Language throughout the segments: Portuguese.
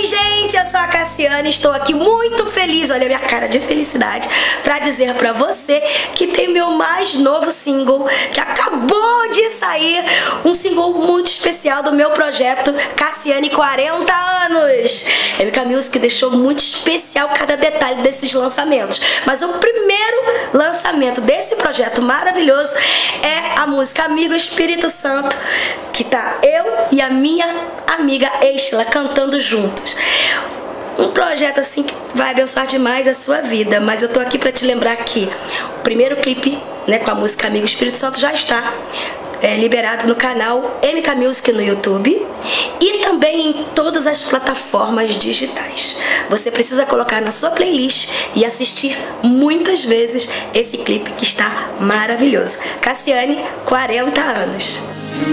Oi, gente, eu sou a Cassiane, estou aqui muito feliz, olha a minha cara de felicidade, para dizer para você que tem meu mais novo single, que acabou de sair, um single muito especial do meu projeto Cassiane 40 anos. MK Music deixou muito especial cada detalhe desses lançamentos, mas o primeiro lançamento desse projeto maravilhoso é a música Amigo Espírito Santo, que tá eu e a minha amiga Eishla cantando juntos. Um projeto assim que vai abençoar demais a sua vida, mas eu tô aqui para te lembrar que o primeiro clipe, né, com a música Amigo Espírito Santo já está liberado no canal MK Music no YouTube e também em todas as plataformas digitais. Você precisa colocar na sua playlist e assistir muitas vezes esse clipe que está maravilhoso. Cassiane, 40 anos.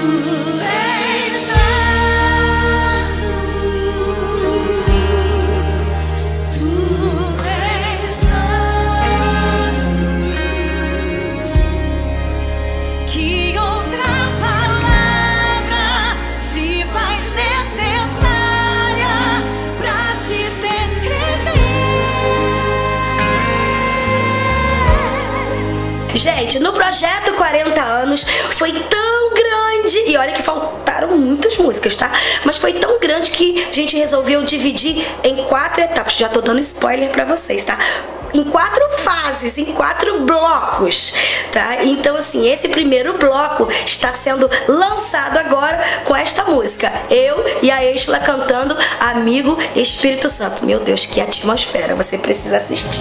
Gente, no projeto 40 anos foi tão grande, e olha que faltaram muitas músicas, tá? Mas foi tão grande que a gente resolveu dividir em 4 etapas. Já tô dando spoiler pra vocês, tá? Em 4 fases, em 4 blocos, tá? Então, assim, esse primeiro bloco está sendo lançado agora com esta música. Eu e a Eishla cantando Amigo Espírito Santo. Meu Deus, que atmosfera, você precisa assistir.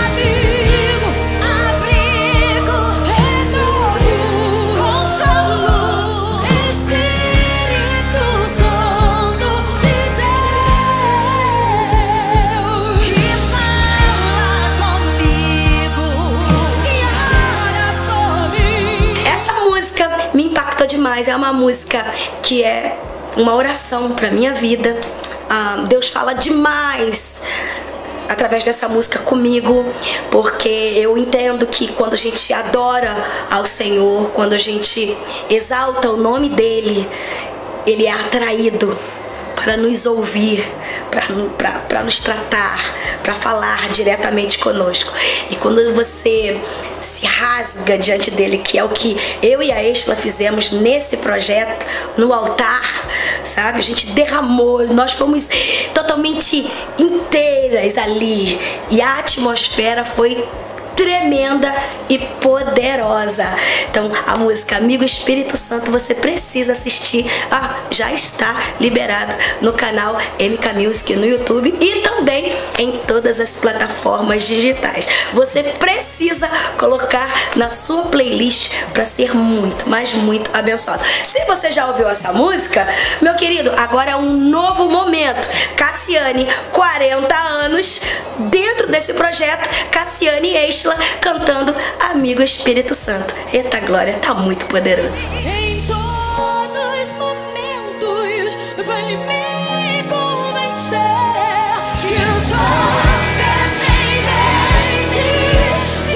Demais, é uma música que é uma oração para minha vida. Deus fala demais através dessa música comigo, porque eu entendo que quando a gente adora ao Senhor, quando a gente exalta o nome dele, ele é atraído para nos ouvir, para nos tratar, para falar diretamente conosco. E quando você se rasga diante dele, que é o que eu e a Eishla fizemos nesse projeto, no altar, sabe? A gente derramou, nós fomos totalmente inteiras ali, e a atmosfera foi tremenda e poderosa. Então, a música Amigo Espírito Santo você precisa assistir. Já está liberado no canal MK Music no YouTube e também em todas as plataformas digitais. Você precisa colocar na sua playlist para ser muito, mas muito abençoado. Se você já ouviu essa música, meu querido, agora é um novo momento. Cassiane, 40 anos, dentro desse projeto, Cassiane e Eishla cantando Amigo Espírito Santo. Eita glória, tá muito poderoso. Em todos os momentos vai me convencer que eu sou dependente de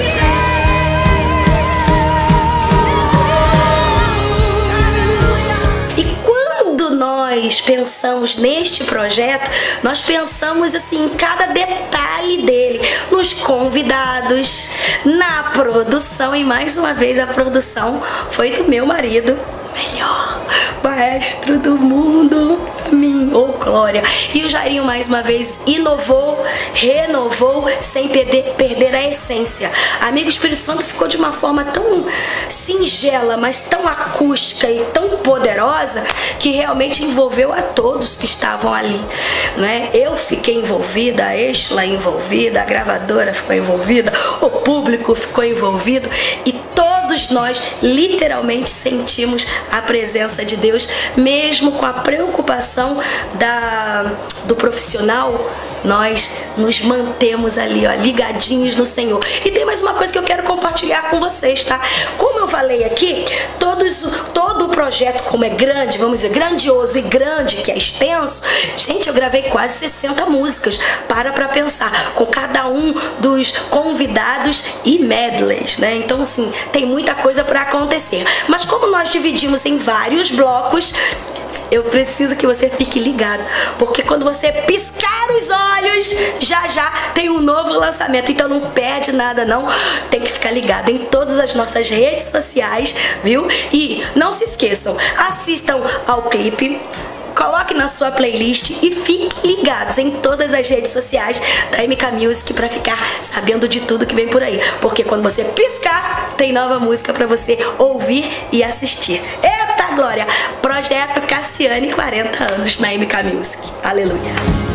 Deus. E quando nós pensamos neste projeto, nós pensamos assim em cada detalhe dele, nos convidados, na produção, e mais uma vez a produção foi do meu marido, o melhor maestro do mundo, oh glória. E o Jairinho mais uma vez inovou, renovou, sem perder a essência. Amigo Espírito Santo ficou de uma forma tão singela, mas tão acústica e tão poderosa, que realmente envolveu a todos que estavam ali, né? Eu fiquei envolvida, a Eishla envolvida, a gravadora ficou envolvida, o público ficou envolvido, e todos nós literalmente sentimos a presença de Deus, mesmo com a preocupação do profissional. Nós nos mantemos ali, ó, ligadinhos no Senhor. E tem mais uma coisa que eu quero compartilhar com vocês, tá? Como eu falei aqui, todo o projeto, como é grande, vamos dizer, grandioso e grande, que é extenso, gente, eu gravei quase 60 músicas, pra pensar, com cada um dos convidados e medleys, né? Então, assim, tem muita coisa pra acontecer. Mas como nós dividimos em vários blocos, eu preciso que você fique ligado, porque quando você piscar os olhos, já tem um novo lançamento. Então não perde nada não, tem que ficar ligado em todas as nossas redes sociais, viu? E não se esqueçam, assistam ao clipe, coloque na sua playlist e fiquem ligados em todas as redes sociais da MK Music para ficar sabendo de tudo que vem por aí. Porque quando você piscar, tem nova música para você ouvir e assistir. Eita glória! Projeto Cassiane, 40 anos na MK Music. Aleluia!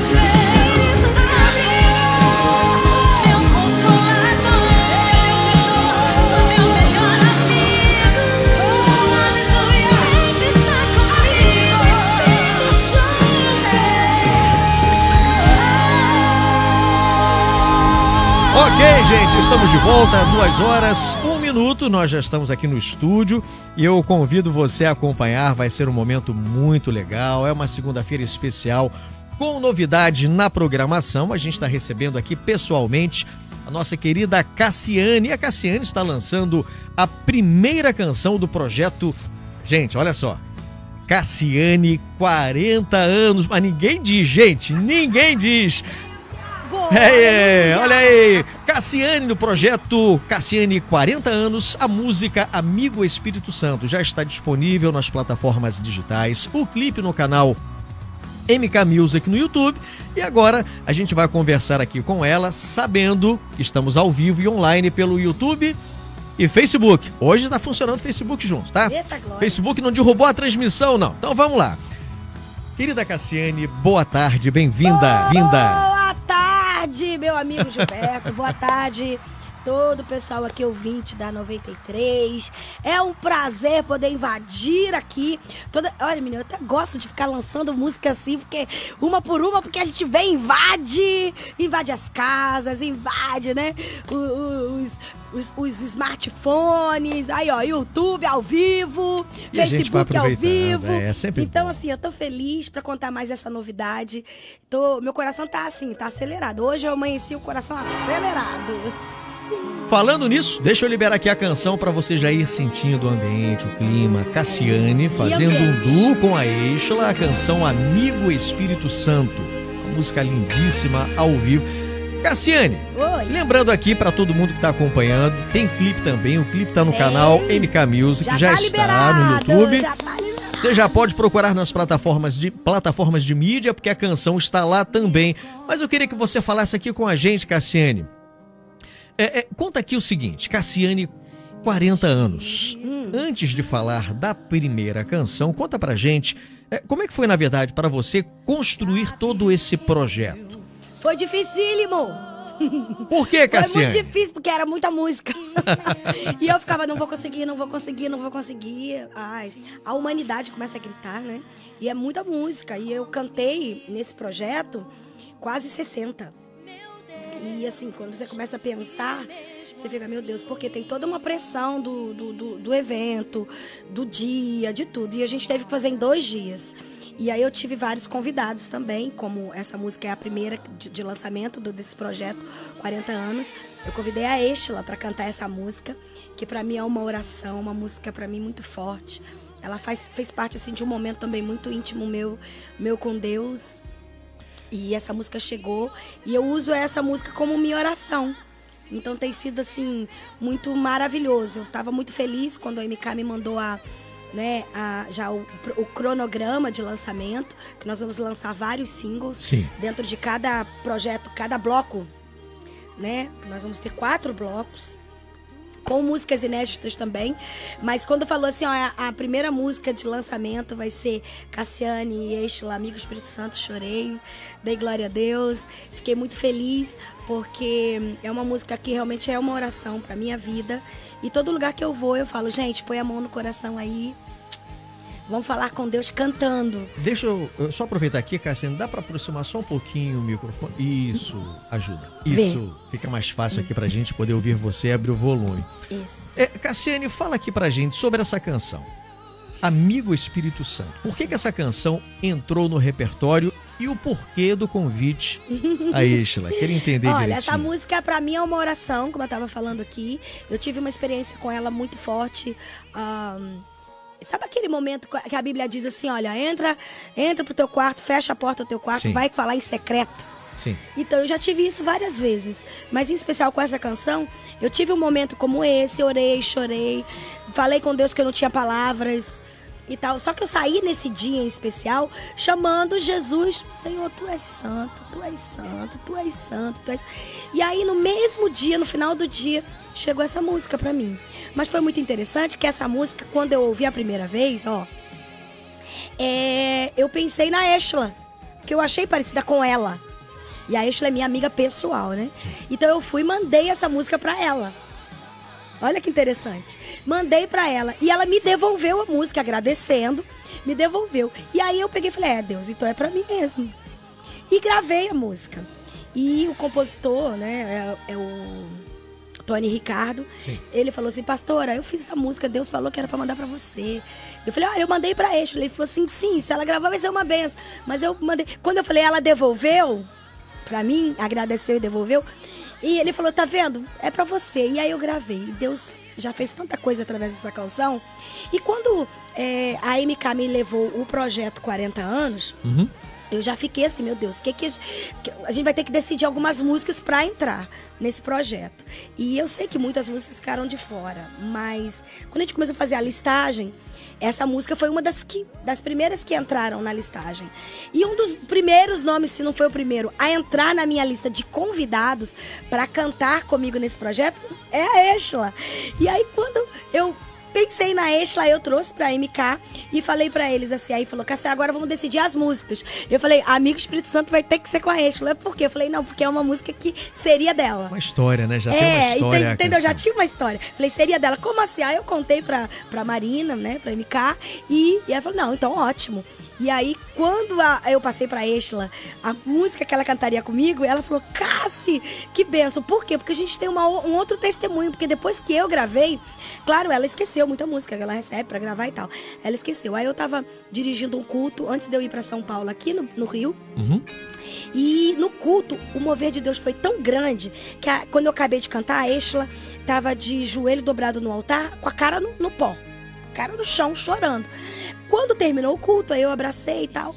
Ok, gente, estamos de volta, 2h01, nós já estamos aqui no estúdio e eu convido você a acompanhar, vai ser um momento muito legal, é uma segunda-feira especial com novidade na programação. A gente está recebendo aqui pessoalmente a nossa querida Cassiane, e a Cassiane está lançando a primeira canção do projeto, gente, olha só, Cassiane, 40 anos, mas ninguém diz, gente, ninguém diz. Olha aí, Cassiane do projeto Cassiane, 40 anos, a música Amigo Espírito Santo já está disponível nas plataformas digitais, o clipe no canal MK Music no YouTube, e agora a gente vai conversar aqui com ela, sabendo que estamos ao vivo e online pelo YouTube e Facebook. Hoje está funcionando o Facebook junto, tá? Eita, glória. Facebook não derrubou a transmissão, não. Então vamos lá. Querida Cassiane, boa tarde, bem-vinda, vinda. Boa tarde, meu amigo Gilberto. Boa tarde, todo o pessoal aqui ouvinte da 93. É um prazer poder invadir aqui. Olha, menina, eu até gosto de ficar lançando música assim, porque uma por uma, porque a gente vem, invade as casas, invade, né, os smartphones, aí ó, YouTube ao vivo, E a gente vai Facebook ao vivo. É sempre então bom. assim, eu tô feliz pra contar mais essa novidade. Meu coração tá assim, tá acelerado. Hoje eu amanheci o coração acelerado. Falando nisso, deixa eu liberar aqui a canção para você já ir sentindo o ambiente, o clima. Cassiane fazendo um duo com a Exla, a canção Amigo Espírito Santo. Uma música lindíssima ao vivo. Cassiane, Oi. lembrando aqui para todo mundo que tá acompanhando, tem clipe também, o clipe tá no Tem. canal MK Music, já tá está liberado, no YouTube. Já tá liberado. Você já pode procurar nas plataformas de mídia, porque a canção está lá também. Mas eu queria que você falasse aqui com a gente, Cassiane. Conta aqui o seguinte, Cassiane, 40 anos. Antes de falar da primeira canção, conta pra gente como é que foi, na verdade, para você construir todo esse projeto. Foi dificílimo. Por que, Foi Cassiane? muito difícil, porque era muita música. E eu ficava, não vou conseguir. Ai, a humanidade começa a gritar, né? E é muita música. E eu cantei nesse projeto quase 60. E assim, quando você começa a pensar, você fica, meu Deus, porque tem toda uma pressão do evento, do dia, de tudo. E a gente teve que fazer em 2 dias. E aí eu tive vários convidados também, como essa música é a primeira de lançamento desse projeto, 40 anos. Eu convidei a Exla para cantar essa música, que para mim é uma oração, uma música para mim muito forte. Ela fez parte assim de um momento também muito íntimo meu com Deus. E essa música chegou e eu uso essa música como minha oração. Então tem sido assim muito maravilhoso. Eu estava muito feliz quando a MK me mandou já o cronograma de lançamento, que nós vamos lançar vários singles. Sim. Dentro de cada projeto, cada bloco, né? Nós vamos ter 4 blocos com músicas inéditas também. Mas quando falou assim, ó, a primeira música de lançamento vai ser Cassiane e Exla, Amigo Espírito Santo, chorei, dei glória a Deus, fiquei muito feliz, porque é uma música que realmente é uma oração pra minha vida. E todo lugar que eu vou, eu falo, gente, põe a mão no coração aí, vamos falar com Deus cantando. Deixa eu só aproveitar aqui, Cassiane, dá para aproximar só um pouquinho o microfone? Isso, ajuda. Isso, fica mais fácil aqui pra gente poder ouvir você e abrir o volume. Isso. Cassiane, fala aqui pra gente sobre essa canção, Amigo Espírito Santo. Por que essa canção entrou no repertório e o porquê do convite a Exla? Queria entender Olha, direitinho. essa música pra mim é uma oração, como eu tava falando aqui. Eu tive uma experiência com ela muito forte. Sabe aquele momento que a Bíblia diz assim, olha, entra pro teu quarto, fecha a porta do teu quarto, Sim. vai falar em secreto. Sim. Então eu já tive isso várias vezes, mas em especial com essa canção, eu tive um momento como esse, orei, chorei, falei com Deus que eu não tinha palavras e tal. Só que eu saí nesse dia em especial chamando Jesus, Senhor, tu és santo, tu és santo, tu és santo, tu és... E aí no mesmo dia, no final do dia, chegou essa música pra mim. Mas foi muito interessante que essa música, quando eu ouvi a primeira vez, eu pensei na Eshla, que eu achei parecida com ela. E a Eshla é minha amiga pessoal, né? Sim. Então eu fui e mandei essa música pra ela. Olha que interessante. Mandei pra ela e ela me devolveu a música, agradecendo, me devolveu. E aí eu peguei e falei, Deus, então é pra mim mesmo. E gravei a música. E o compositor, né, é o Tony Ricardo. Sim. Ele falou assim, pastora, eu fiz essa música, Deus falou que era pra mandar pra você. Eu falei, eu mandei pra Eshla. Ele falou assim, sim, se ela gravar vai ser uma benção. Mas eu mandei. Quando eu falei, ela devolveu pra mim, agradeceu e devolveu. E ele falou, tá vendo? É pra você. E aí eu gravei. E Deus já fez tanta coisa através dessa canção. E quando a MK me levou o projeto 40 anos, eu já fiquei assim, meu Deus, que a gente vai ter que decidir algumas músicas pra entrar nesse projeto. E eu sei que muitas músicas ficaram de fora, mas quando a gente começou a fazer a listagem, essa música foi uma das primeiras que entraram na listagem. E um dos primeiros nomes, se não foi o primeiro, a entrar na minha lista de convidados para cantar comigo nesse projeto é a Eshla. E aí quando eu pensei na Eshla, eu trouxe pra MK e falei pra eles assim, aí falou, Cassiane, agora vamos decidir as músicas. Eu falei, Amigo Espírito Santo vai ter que ser com a Eshla. Por quê? Eu falei, não, porque é uma música que seria dela. Uma história, né? Já tem uma história. Entendeu? Já tinha uma história. Falei, seria dela. Como assim? Aí eu contei pra Marina, né, pra MK, e ela falou, não, então ótimo. E aí, quando eu passei pra Eshla a música que ela cantaria comigo, ela falou, Cassi, que benção. Por quê? Porque a gente tem um outro testemunho, porque depois que eu gravei, claro, ela esqueceu muita música que ela recebe pra gravar e tal. Ela esqueceu. Aí eu tava dirigindo um culto antes de eu ir pra São Paulo, aqui no Rio. E no culto, o mover de Deus foi tão grande que quando eu acabei de cantar, a Eshla tava de joelho dobrado no altar, com a cara no pó. Cara no chão, chorando. Quando terminou o culto, aí eu abracei e tal.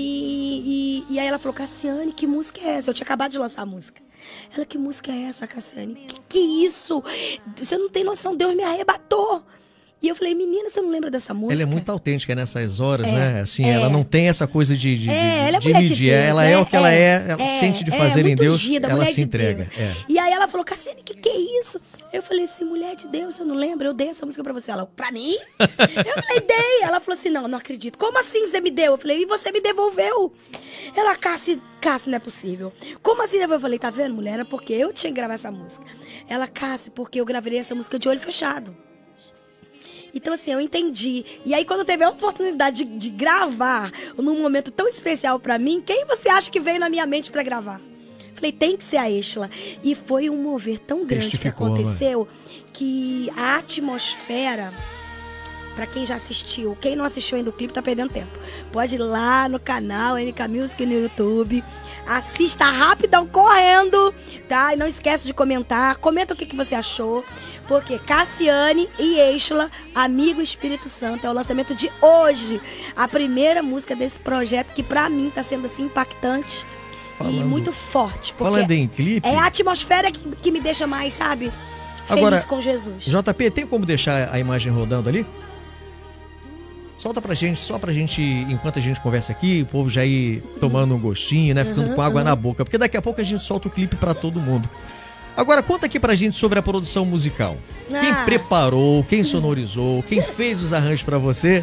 E aí ela falou, Cassiane, que música é essa? Eu tinha acabado de lançar a música. Ela, que música é essa, Cassiane? Que isso? Você não tem noção, Deus me arrebatou. E eu falei, menina, você não lembra dessa música? Ela é muito autêntica nessas horas, né? Assim, ela não tem essa coisa de ela é mulher de medir. Deus, ela né? é o que ela ela sente de fazer em muito Deus, ungida, ela mulher se de entrega. Deus. E aí ela falou, Cassiane, que é isso? Eu falei assim, mulher de Deus, você não lembra? Eu dei essa música pra você. Ela, pra mim? Eu falei, dei. Ela falou assim, não acredito. Como assim você me deu? Eu falei, e você me devolveu? Ela, Cassi, não é possível. Como assim? Eu falei, tá vendo, mulher? Era porque eu tinha que gravar essa música. Ela, Cassi, porque eu gravei essa música de olho fechado. Então, assim, eu entendi. E aí, quando teve a oportunidade de gravar num momento tão especial pra mim, quem você acha que veio na minha mente pra gravar? Falei, tem que ser a Eshla. E foi um mover tão grande que aconteceu, que a atmosfera, pra quem já assistiu, quem não assistiu ainda o clipe tá perdendo tempo. Pode ir lá no canal MK Music no YouTube. Assista rapidão, correndo, tá? E não esquece de comentar. Comenta o que você achou. Porque Cassiane e Eshla, Amigo Espírito Santo, é o lançamento de hoje. A primeira música desse projeto que pra mim tá sendo assim impactante e muito forte. Falando em clipe... É a atmosfera que me deixa mais, sabe? Agora, feliz com Jesus. JP, tem como deixar a imagem rodando ali? Solta pra gente, só pra gente, enquanto a gente conversa aqui, o povo já ir tomando um gostinho, né? Ficando com água na boca. Porque daqui a pouco a gente solta o clipe pra todo mundo. Agora, conta aqui pra gente sobre a produção musical. Quem preparou, quem sonorizou, quem fez os arranjos pra você?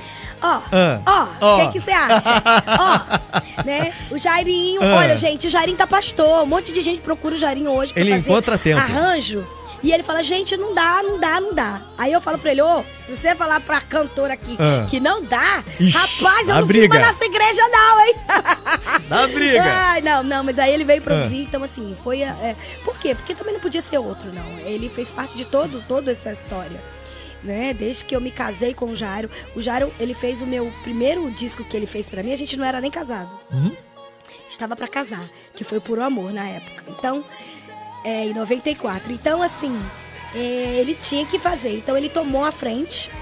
O que você acha? Né? O Jairinho, olha, gente, o Jairinho tá pastor. Um monte de gente procura o Jairinho hoje pra ele fazer encontra tempo. Arranjo. E ele fala, gente, não dá. Aí eu falo pra ele, se você falar pra cantora aqui que não dá, rapaz, eu não filmo nessa igreja não, hein? Dá briga. Ai, não, mas aí ele veio produzir, então assim, foi... Por quê? Porque também não podia ser outro, não. Ele fez parte de toda essa história, né? Desde que eu me casei com o Jairo. O Jairo, ele fez o meu primeiro disco que ele fez pra mim, a gente não era nem casado. Estava pra casar, que foi Puro Amor na época. Então... em 94. Então, assim, ele tinha que fazer. Então, ele tomou a frente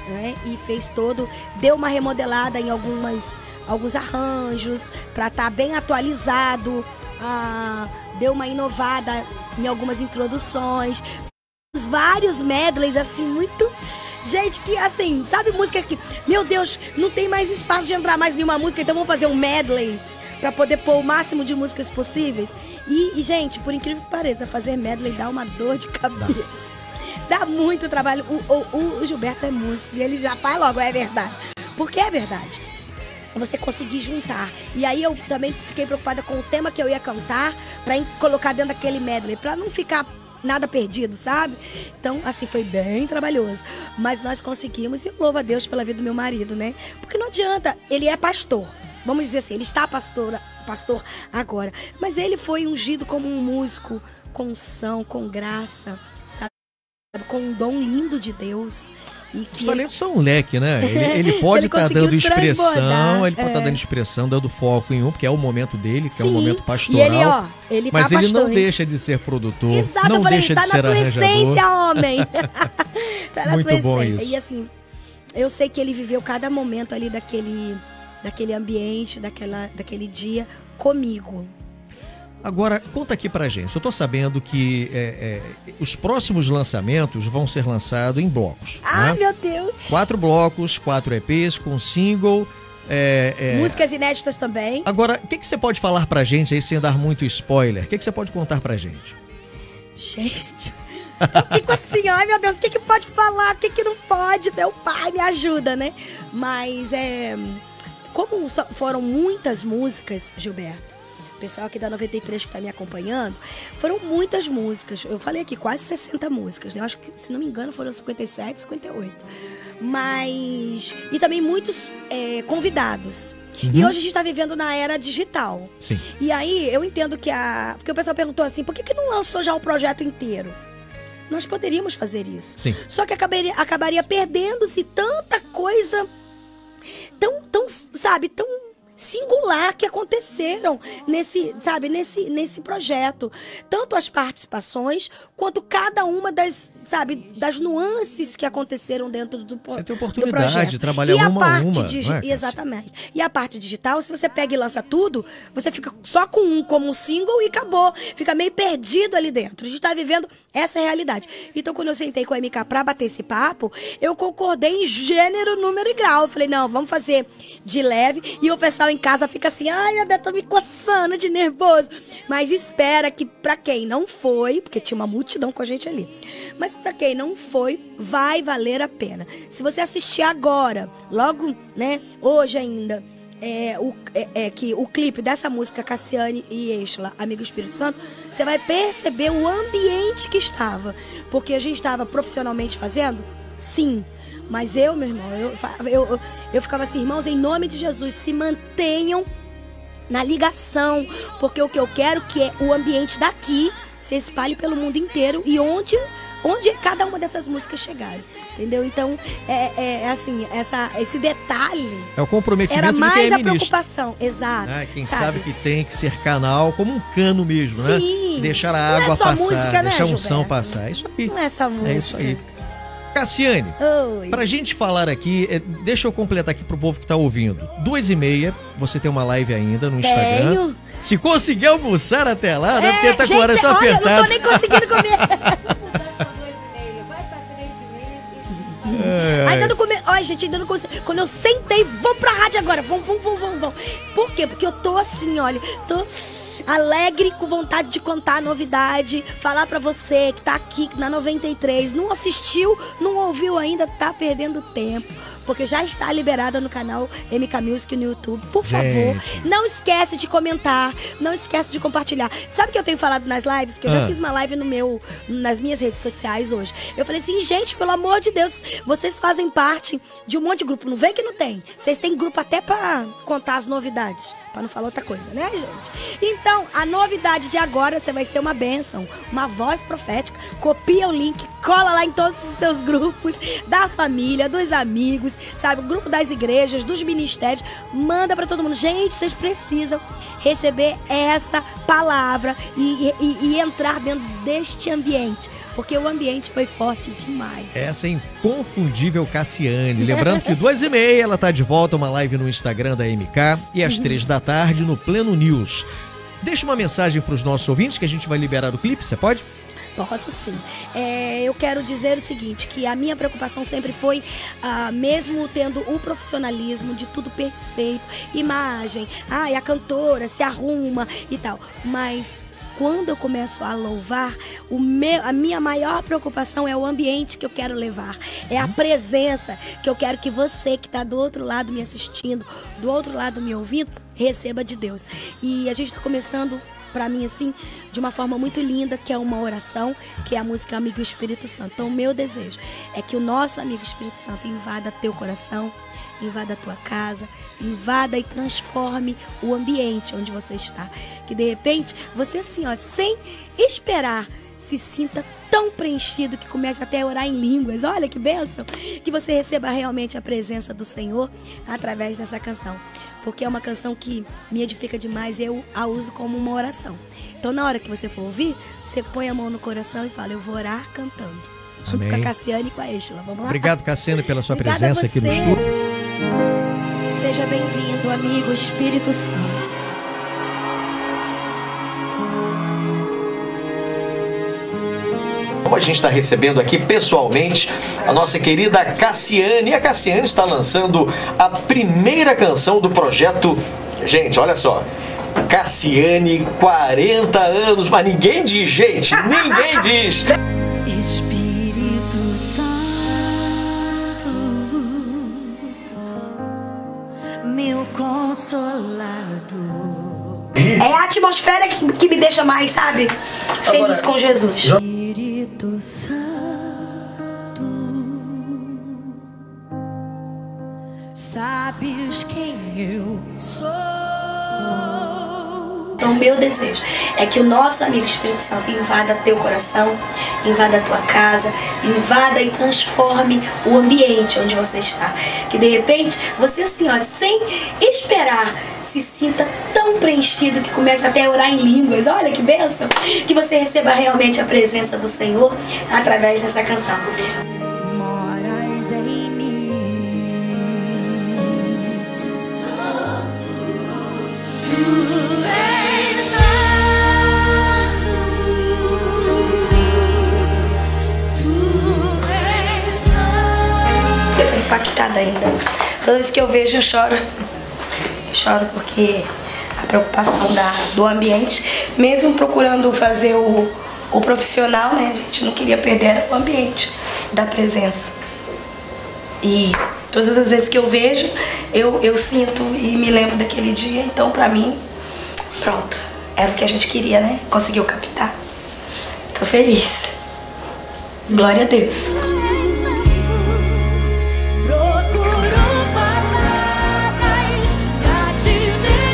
né? E fez deu uma remodelada em alguns arranjos para estar bem atualizado, deu uma inovada em algumas introduções, vários medleys assim, muito... Gente, que assim, sabe música que, meu Deus, não tem mais espaço de entrar mais nenhuma música, então vamos fazer um medley pra poder pôr o máximo de músicas possíveis. E gente, por incrível que pareça, fazer medley dá uma dor de cabeça. Dá muito trabalho. O Gilberto é músico e ele já faz logo, é verdade. Porque é verdade. Você conseguir juntar. E aí eu também fiquei preocupada com o tema que eu ia cantar pra colocar dentro daquele medley, pra não ficar nada perdido, sabe? Então, assim, foi bem trabalhoso. Mas nós conseguimos, e eu louvo a Deus pela vida do meu marido, né? Porque não adianta, ele é pastor. Vamos dizer assim, ele está pastor agora. Mas ele foi ungido como um músico com unção, com graça, sabe? Com um dom lindo de Deus. E que os talentos são um leque, né? Ele pode estar dando expressão, ele pode estar dando expressão, dando foco em porque é o momento dele, que é o momento pastoral. E ele, mas tá ele pastor, não deixa de ser produtor, exato, não eu falei, deixa tá de ser arranjador. Tá na tua essência, homem! Tá na muito tua bom essência. isso. E assim, eu sei que ele viveu cada momento ali daquele ambiente, daquele dia comigo. Agora, conta aqui pra gente. Eu tô sabendo que os próximos lançamentos vão ser lançados em blocos. Ai, né? meu Deus! 4 blocos, 4 EPs com single. Músicas inéditas também. Agora, o que você pode falar pra gente aí, sem dar muito spoiler? O que você pode contar pra gente? Gente, eu fico assim, ai meu Deus, o que pode falar, o que não pode? Meu pai me ajuda, né? Mas, como foram muitas músicas, Gilberto, o pessoal aqui da 93 que está me acompanhando, foram muitas músicas. Eu falei aqui, quase 60 músicas, né? Eu acho que, se não me engano, foram 57, 58. Mas... E também muitos convidados. Uhum. E hoje a gente está vivendo na era digital. Sim. E aí, eu entendo que porque o pessoal perguntou assim, por que não lançou já o projeto inteiro? Nós poderíamos fazer isso. Sim. Só que acabaria perdendo-se tanta coisa tão singular que aconteceram nesse projeto. Tanto as participações, quanto cada uma das nuances que aconteceram dentro do projeto. Você tem oportunidade de trabalhar uma a uma. Exatamente. E a parte digital, se você pega e lança tudo, você fica só com um como um single e acabou. Fica meio perdido ali dentro. A gente tá vivendo essa realidade. Então, quando eu sentei com a MK pra bater esse papo, eu concordei em gênero, número e grau. Eu falei, não, vamos fazer de leve. E o pessoal em casa fica assim, ai, meu Deus, tô me coçando de nervoso. Mas espera que pra quem não foi, porque tinha uma multidão com a gente ali, mas pra quem não foi, vai valer a pena. Se você assistir agora, logo, né, hoje ainda, que o clipe dessa música Cassiane e Exla, Amigo Espírito Santo, você vai perceber o ambiente que estava. Porque a gente estava profissionalmente fazendo? Sim. Mas meu irmão, eu ficava assim, irmãos, em nome de Jesus, se mantenham na ligação, porque o que eu quero que é o ambiente daqui se espalhe pelo mundo inteiro e onde cada uma dessas músicas chegarem, entendeu? Então, assim, esse detalhe... É o comprometimento era mais de quem é a ministro. Preocupação, exato. Quem sabe que tem que ser canal, como um cano mesmo, né? Sim. Deixar a água passar, música, né, deixar a unção Gilberto? passar. É isso aí. Não é essa música. É isso aí. Cassiane, Oi. pra gente falar aqui, deixa eu completar aqui pro povo que tá ouvindo. 2h30, você tem uma live ainda no Instagram. Tenho. Se conseguir almoçar até lá, né? Porque tá com gente, horas tão olha, apertadas. não tô nem conseguindo comer. Ainda não comi. Olha, gente, ainda não consegui. Quando eu sentei, vamos pra rádio agora. Vamos. Por quê? Porque eu tô assim, olha, tô alegre, com vontade de contar a novidade, falar pra você que tá aqui na 93, não assistiu, não ouviu ainda, tá perdendo tempo, porque já está liberada no canal MK Music no YouTube. Por favor, não esquece de comentar, não esquece de compartilhar. Sabe o que eu tenho falado nas lives? Que eu já fiz uma live nas minhas redes sociais hoje. Eu falei assim, gente, pelo amor de Deus, vocês fazem parte de um monte de grupo. Não vem que não tem. Vocês têm grupo até pra contar as novidades, pra não falar outra coisa, né, gente? Então, a novidade de agora, você vai ser uma bênção, uma voz profética. Copia o link, cola lá em todos os seus grupos, da família, dos amigos, sabe? O grupo das igrejas, dos ministérios. Manda pra todo mundo. Gente, vocês precisam receber essa palavra e entrar dentro deste ambiente. Porque o ambiente foi forte demais. Essa inconfundível Cassiane. Lembrando que 2h30 ela tá de volta, uma live no Instagram da MK e às 3 da tarde no Pleno News. Deixa uma mensagem para os nossos ouvintes que a gente vai liberar o clipe, você pode? Posso sim. Eu quero dizer o seguinte, que a minha preocupação sempre foi, mesmo tendo o profissionalismo de tudo perfeito, imagem, a cantora se arruma e tal, mas quando eu começo a louvar, a minha maior preocupação é o ambiente que eu quero levar. É a presença que eu quero que você que está do outro lado me assistindo, do outro lado me ouvindo, receba de Deus. E a gente está começando, para mim, assim, de uma forma muito linda, que é uma oração, que é a música Amigo Espírito Santo. Então, o meu desejo é que o nosso Amigo Espírito Santo invada teu coração, invada a tua casa, invada e transforme o ambiente onde você está. Que de repente, você assim, ó, sem esperar, se sinta tão preenchido que comece até a orar em línguas. Olha que bênção! Que você receba realmente a presença do Senhor através dessa canção. Porque é uma canção que me edifica demais e eu a uso como uma oração. Então, na hora que você for ouvir, você põe a mão no coração e fala, eu vou orar cantando. Junto com a Cassiane e com a Estela. Vamos lá? Obrigado, Cassiane, pela sua presença aqui no estúdio. Seja bem-vindo, amigo Espírito Santo. A gente está recebendo aqui pessoalmente a nossa querida Cassiane. E a Cassiane está lançando a primeira canção do projeto. Gente, olha só. Cassiane, 40 anos, mas ninguém diz, gente, ninguém diz. Espírito Santo, meu consolador. É a atmosfera que me deixa mais, sabe, feliz com Jesus. Espírito Santo, sabes quem eu sou. Então, meu desejo é que o nosso amigo Espírito Santo invada teu coração, invada a tua casa, invada e transforme o ambiente onde você está. Que de repente, você assim, ó, sem esperar, se sinta tão preenchido que comece até a orar em línguas. Olha que bênção! Que você receba realmente a presença do Senhor através dessa canção. Moras em mim. Tu és santo. Tu és santo. Eu tô impactada ainda. Toda vez que eu vejo, eu choro. Eu choro porque a preocupação do ambiente, mesmo procurando fazer o profissional, né? A gente não queria perder o ambiente da presença. E todas as vezes que eu vejo, eu sinto e me lembro daquele dia. Então, pra mim, pronto. Era o que a gente queria, né? Conseguiu captar. Tô feliz. Glória a Deus. Procuro palavras pra te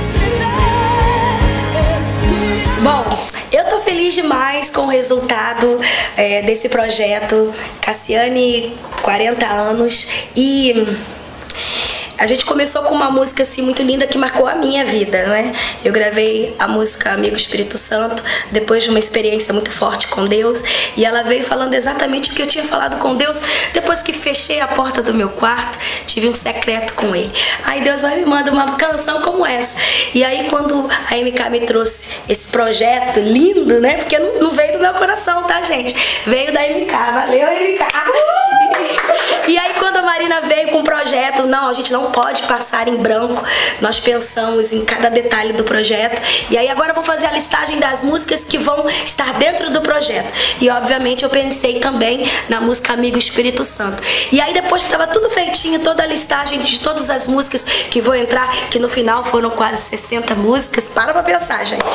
descrever. Bom, eu tô feliz demais com o resultado desse projeto. Cassiane, 40 anos, e a gente começou com uma música assim muito linda que marcou a minha vida, não é? Eu gravei a música Amigo Espírito Santo depois de uma experiência muito forte com Deus, e ela veio falando exatamente o que eu tinha falado com Deus depois que fechei a porta do meu quarto, tive um secreto com Ele. Aí Deus vai me mandar uma canção como essa. E aí quando a MK me trouxe esse projeto lindo, né? Porque não veio do meu coração, tá, gente? Veio da MK, valeu, MK! E aí quando a Marina veio com o projeto, não, a gente não pode passar em branco. Nós pensamos em cada detalhe do projeto. E aí agora eu vou fazer a listagem das músicas que vão estar dentro do projeto. E obviamente eu pensei também na música Amigo Espírito Santo. E aí depois que estava tudo feitinho, toda a listagem de todas as músicas que vão entrar, que no final foram quase 60 músicas. Para pra pensar, gente.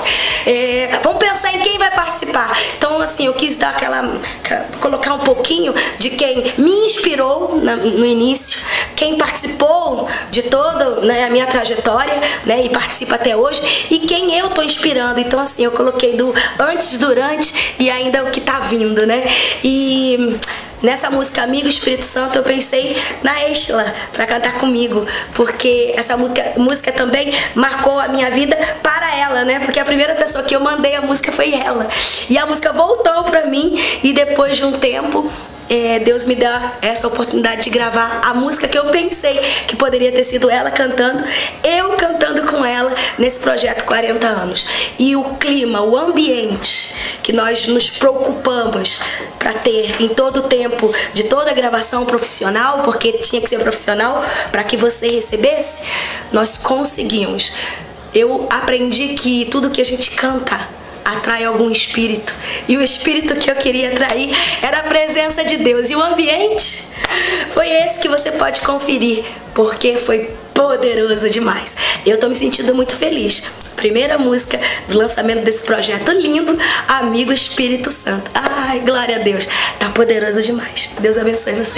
Vamos pensar em quem vai participar. Então, assim, eu quis dar colocar um pouquinho de quem me inspirou no início, quem participou de toda, né, a minha trajetória, né, e participa até hoje, e quem eu tô inspirando. Então, assim, eu coloquei do antes, durante e ainda o que tá vindo, né? E nessa música Amigo Espírito Santo eu pensei na Estela para cantar comigo, porque essa música também marcou a minha vida para ela, né? Porque a primeira pessoa que eu mandei a música foi ela. E a música voltou para mim e depois de um tempo Deus me dá essa oportunidade de gravar a música que eu pensei que poderia ter sido ela cantando, eu cantando com ela nesse projeto 40 anos. E o clima, o ambiente que nós nos preocupamos para ter em todo o tempo de toda a gravação profissional, porque tinha que ser profissional para que você recebesse, nós conseguimos. Eu aprendi que tudo que a gente canta atrai algum espírito, e o espírito que eu queria atrair era a presença de Deus, e o ambiente foi esse que você pode conferir, porque foi poderoso demais. Eu tô me sentindo muito feliz. Primeira música do lançamento desse projeto lindo, Amigo Espírito Santo. Ai, glória a Deus, tá poderoso demais. Deus abençoe você.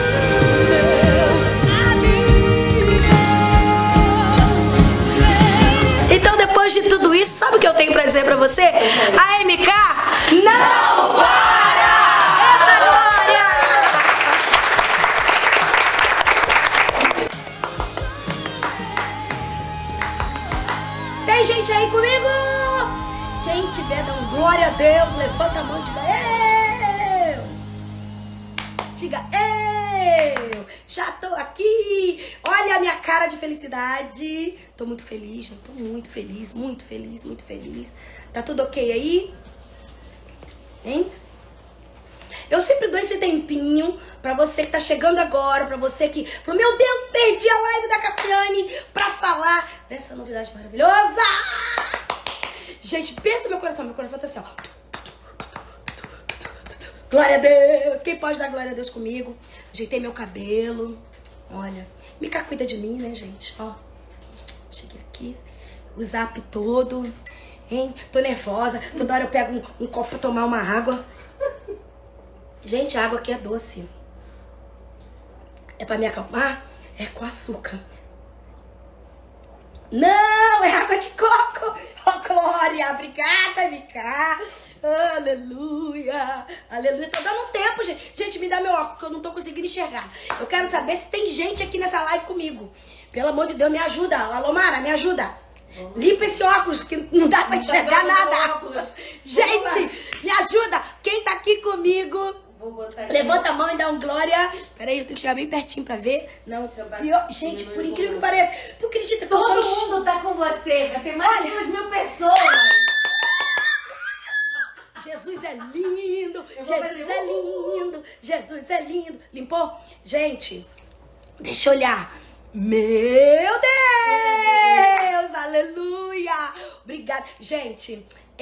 Então, depois de tudo isso, sabe o que eu tenho pra dizer pra você? A MK não para! Eita glória! Tem gente aí comigo? Quem tiver dando glória a Deus, levanta a mão e diga eu! Diga eu! Já tô aqui! Olha a minha cara de felicidade. Tô muito feliz, tô muito feliz, muito feliz, muito feliz. Tá tudo ok aí? Hein? Eu sempre dou esse tempinho pra você que tá chegando agora, pra você que falou, meu Deus, perdi a live da Cassiane pra falar dessa novidade maravilhosa. Gente, pensa no meu coração tá assim, ó. Glória a Deus! Quem pode dar glória a Deus comigo? Ajeitei meu cabelo. Olha, Mica cuida de mim, né, gente? Ó, cheguei aqui, o zap todo, hein? Tô nervosa, toda hora eu pego um copo pra tomar uma água. Gente, a água aqui é doce. É pra me acalmar? É com açúcar. Não, é água de coco. Oh, glória, obrigada, Mica. Aleluia, aleluia. Tô dando tempo, gente. Gente, me dá meu óculos, que eu não tô conseguindo enxergar. Eu quero saber se tem gente aqui nessa live comigo. Pelo amor de Deus, me ajuda. Alô, Mara, me ajuda. Limpa esse óculos, que não dá pra enxergar nada. Gente, me ajuda. Quem tá aqui comigo, levanta a mão e dá um glória. Peraí, eu tenho que chegar bem pertinho pra ver. Não, pior. Gente, por incrível que pareça, tu acredita que eu sou... Todo mundo tá com você. Já tem mais de 2.000 pessoas. Jesus é lindo, Jesus é lindo, Jesus é lindo. Limpou? Gente, deixa eu olhar. Meu Deus, aleluia. Obrigada. Gente,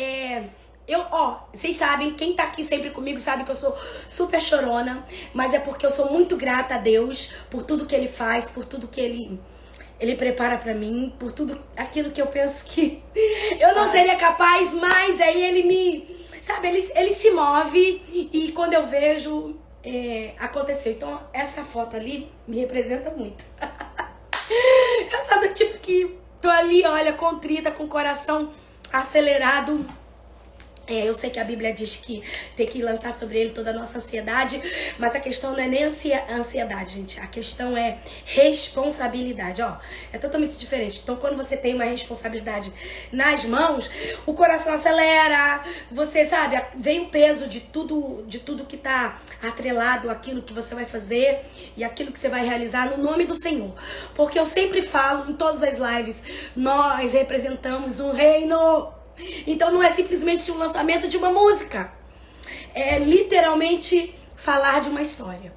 vocês sabem, quem tá aqui sempre comigo sabe que eu sou super chorona, mas é porque eu sou muito grata a Deus por tudo que Ele faz, por tudo que Ele prepara pra mim, por tudo aquilo que eu penso que eu não seria capaz, mas aí Ele me... Sabe, ele se move e quando eu vejo, aconteceu. Então, essa foto ali me representa muito. Eu sou do tipo que tô ali, olha, contrita, com o coração acelerado. Eu sei que a Bíblia diz que tem que lançar sobre ele toda a nossa ansiedade, mas a questão não é nem ansiedade, gente. A questão é responsabilidade, ó. É totalmente diferente. Então, quando você tem uma responsabilidade nas mãos, o coração acelera, você sabe, vem o peso de tudo que tá atrelado àquilo que você vai fazer e aquilo que você vai realizar no nome do Senhor. Porque eu sempre falo em todas as lives, nós representamos um reino. Então não é simplesmente o lançamento de uma música, é literalmente falar de uma história.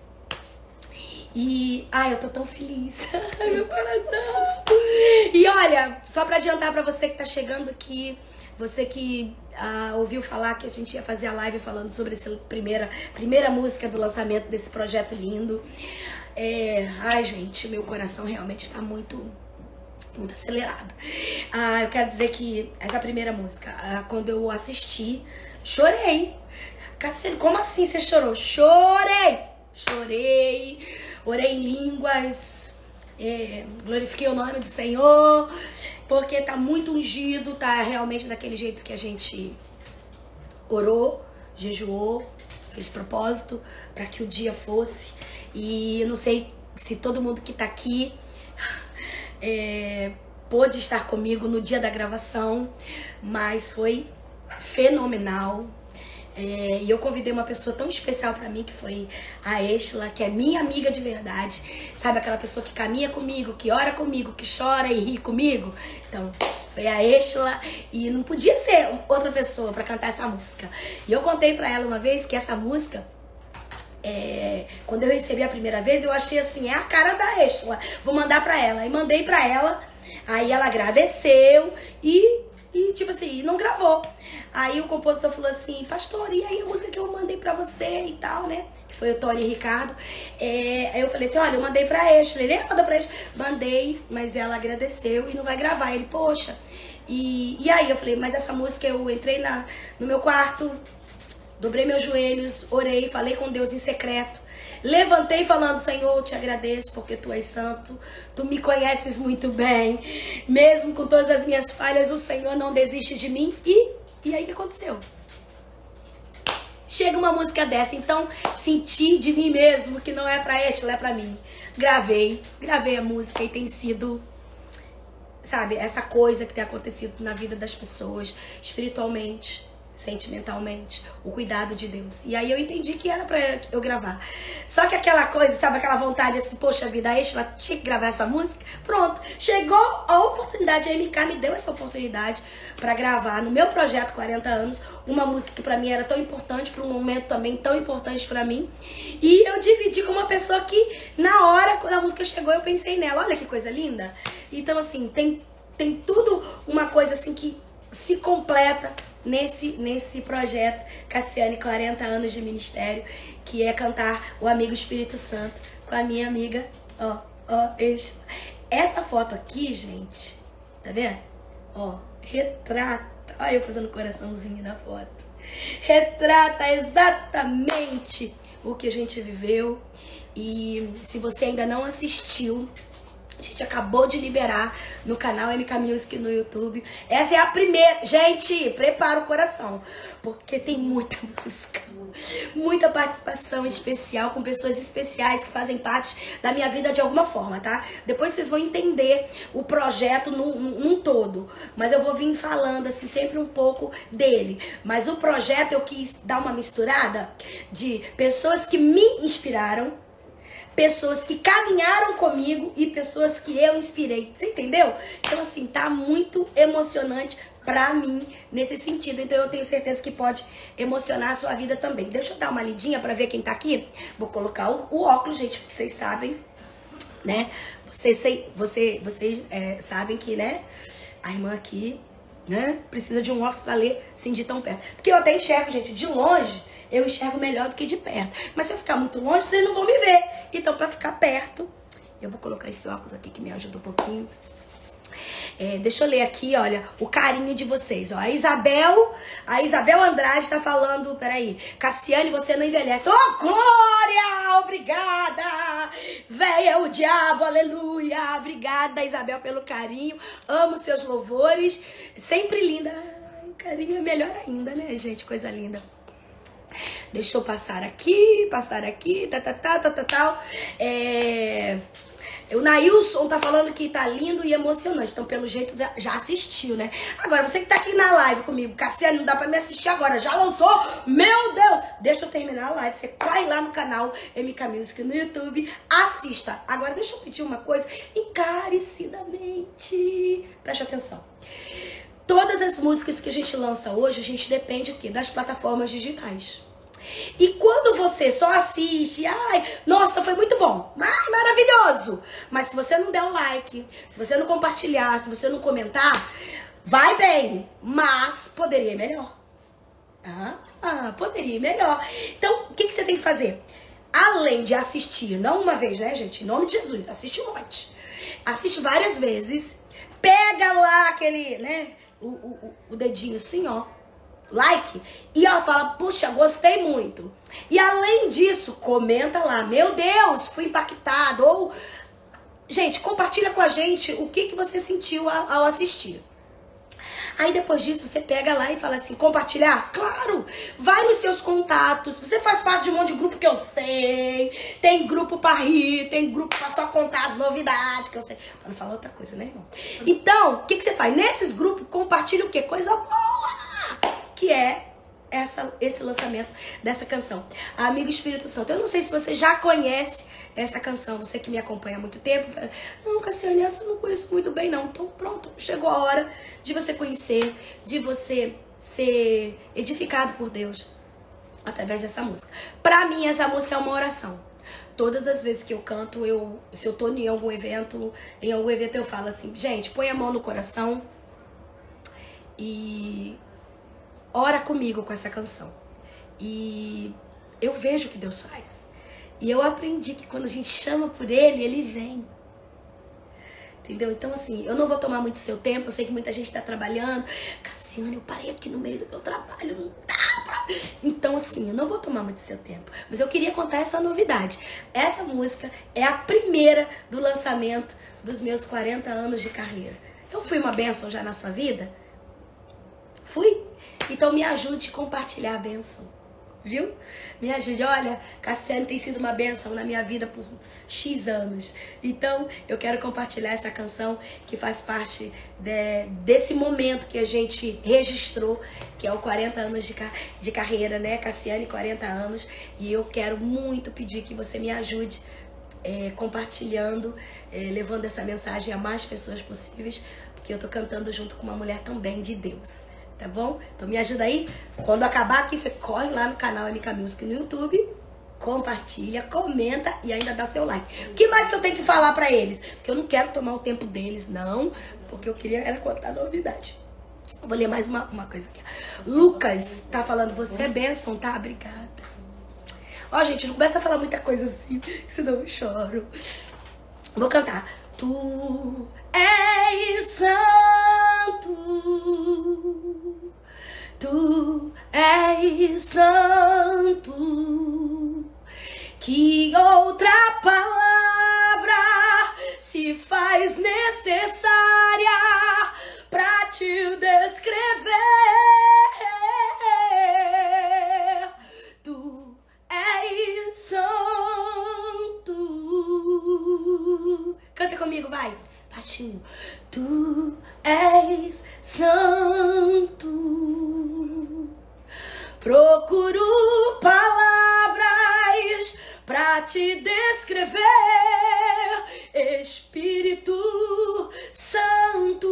E eu tô tão feliz. Meu coração. E olha, só pra adiantar pra você que tá chegando aqui, você que ouviu falar que a gente ia fazer a live falando sobre essa primeira música do lançamento desse projeto lindo. Gente, meu coração realmente tá muito muito acelerado. Eu quero dizer que essa primeira música, quando eu assisti, chorei. Cassiane, como assim você chorou? Chorei! Orei em línguas, glorifiquei o nome do Senhor, porque tá muito ungido, tá realmente daquele jeito que a gente orou, jejuou, fez propósito para que o dia fosse. E eu não sei se todo mundo que tá aqui pôde estar comigo no dia da gravação, mas foi fenomenal. E eu convidei uma pessoa tão especial pra mim, que foi a Estela, que é minha amiga de verdade. Sabe, aquela pessoa que caminha comigo, que ora comigo, que chora e ri comigo? Então, foi a Estela, e não podia ser outra pessoa pra cantar essa música. E eu contei pra ela uma vez que essa música, quando eu recebi a primeira vez, eu achei assim, é a cara da Estela, vou mandar pra ela. E mandei pra ela, aí ela agradeceu e tipo assim, não gravou. Aí o compositor falou assim, pastor, e aí a música que eu mandei pra você e tal, né? Que foi o Tony e Ricardo. Aí eu falei assim, olha, eu mandei pra Estela. Ele mandou pra Estela. Mandei, mas ela agradeceu e não vai gravar. Ele, poxa. E aí eu falei, mas essa música eu entrei no meu quarto, dobrei meus joelhos, orei, falei com Deus em secreto. Levantei falando, Senhor, eu te agradeço porque Tu és santo, Tu me conheces muito bem. Mesmo com todas as minhas falhas, o Senhor não desiste de mim. E aí o que aconteceu? Chega uma música dessa, então senti de mim mesmo que não é pra Estela, é pra mim. Gravei a música e tem sido, sabe, essa coisa que tem acontecido na vida das pessoas, espiritualmente, sentimentalmente, o cuidado de Deus. E aí eu entendi que era pra eu gravar. Só que aquela coisa, sabe, aquela vontade assim, poxa vida, a Estela tinha que gravar essa música. Pronto, chegou a oportunidade, a MK me deu essa oportunidade pra gravar no meu projeto 40 anos, uma música que pra mim era tão importante, pra um momento também tão importante pra mim. E eu dividi com uma pessoa que na hora, quando a música chegou, eu pensei nela. Olha que coisa linda. Então assim, tem tudo uma coisa assim que se completa nesse projeto Cassiane 40 anos de ministério, que é cantar o Amigo Espírito Santo com a minha amiga, Estela. Essa foto aqui, gente, tá vendo? Retrata, olha eu fazendo coraçãozinho na foto. Retrata exatamente o que a gente viveu. E se você ainda não assistiu, a gente acabou de liberar no canal MK Music no YouTube. Essa é a primeira. Gente, prepara o coração, porque tem muita música, muita participação especial com pessoas especiais que fazem parte da minha vida de alguma forma, tá? Depois vocês vão entender o projeto num todo. Mas eu vou vir falando assim, sempre um pouco dele. Mas o projeto eu quis dar uma misturada de pessoas que me inspiraram, pessoas que caminharam comigo e pessoas que eu inspirei. Você entendeu? Então, assim, tá muito emocionante pra mim nesse sentido. Então, eu tenho certeza que pode emocionar a sua vida também. Deixa eu dar uma lidinha pra ver quem tá aqui. Vou colocar o óculos, gente, porque vocês sabem, né? Vocês sabem que, né? A irmã aqui, né? Precisa de um óculos pra ler, sim, de tão perto. Porque eu até enxergo, gente, de longe. Eu enxergo melhor do que de perto. Mas se eu ficar muito longe, vocês não vão me ver. Então, pra ficar perto, eu vou colocar esse óculos aqui que me ajuda um pouquinho. Deixa eu ler aqui, olha, o carinho de vocês. Ó, a Isabel Andrade tá falando, peraí. Cassiane, você não envelhece. Oh, glória! Obrigada! Véia o diabo, aleluia! Obrigada, Isabel, pelo carinho. Amo seus louvores. Sempre linda. Ai, o carinho é melhor ainda, né, gente? Coisa linda. Deixa eu passar aqui, tal. O Nailson tá falando que tá lindo e emocionante. Então, pelo jeito, já assistiu, né? Agora, você que tá aqui na live comigo, Cassiane, não dá pra me assistir agora. Já lançou? Meu Deus! Deixa eu terminar a live. Você vai lá no canal MK Music no YouTube, assista. Agora, deixa eu pedir uma coisa encarecidamente. Preste atenção. Todas as músicas que a gente lança hoje, a gente depende o quê? Das plataformas digitais. E quando você só assiste, ai, nossa, foi muito bom, ai, maravilhoso. Mas se você não der um like, se você não compartilhar, se você não comentar, vai bem, mas poderia ir melhor. Poderia ir melhor. Então, o que você tem que fazer? Além de assistir, não uma vez, né, gente? Em nome de Jesus, assiste um monte. Assiste várias vezes. pega lá aquele, né, o dedinho assim, ó, like, e ó, fala, puxa, gostei muito. E além disso, comenta lá, meu Deus, fui impactado, ou, gente, compartilha com a gente o que você sentiu ao assistir. Aí depois disso, você pega lá e fala assim, compartilhar? Claro! Vai nos seus contatos. Você faz parte de um monte de grupo que eu sei. Tem grupo pra rir, tem grupo pra só contar as novidades que eu sei. Pra não falar outra coisa, né, irmão? Então, o que você faz? Nesses grupos, compartilha o quê? Coisa boa! Que é esse lançamento dessa canção. Amigo Espírito Santo. Eu não sei se você já conhece essa canção, você que me acompanha há muito tempo. Não, Cassiane, essa eu não conheço muito bem, não. Então, pronto, chegou a hora de você conhecer, de você ser edificado por Deus através dessa música. Pra mim, essa música é uma oração. Todas as vezes que eu canto, se eu tô em algum evento eu falo assim, gente, põe a mão no coração e ora comigo com essa canção. E eu vejo o que Deus faz. E eu aprendi que quando a gente chama por Ele, Ele vem. Entendeu? Então, assim, eu não vou tomar muito seu tempo. Eu sei que muita gente tá trabalhando. Cassiane, eu parei aqui no meio do meu trabalho. Não dá pra... Então, assim, eu não vou tomar muito seu tempo. Mas eu queria contar essa novidade. Essa música é a primeira do lançamento dos meus 40 anos de carreira. Eu fui uma bênção já na sua vida? Fui? Então me ajude a compartilhar a bênção. Viu? Me ajude. Olha, Cassiane tem sido uma bênção na minha vida por X anos. Então, eu quero compartilhar essa canção que faz parte desse momento que a gente registrou, que é o 40 anos de carreira, né? Cassiane, 40 anos. E eu quero muito pedir que você me ajude compartilhando, levando essa mensagem a mais pessoas possíveis, porque eu tô cantando junto com uma mulher também de Deus. Tá bom? Então me ajuda aí. Quando acabar aqui, você corre lá no canal MK Music no YouTube, compartilha, comenta e ainda dá seu like. O que mais que eu tenho que falar pra eles? Porque eu não quero tomar o tempo deles, não. Porque eu queria era contar novidade. Vou ler mais uma coisa aqui. Lucas tá falando, você é bênção, tá? Obrigada. Ó, gente, não começa a falar muita coisa assim, senão eu choro. Vou cantar. Tu és santo, tu és santo, que outra palavra se faz necessária pra te descrever. Tu és santo. Canta comigo, vai. Baixinho. Tu és santo. Procuro palavras pra te descrever, Espírito Santo.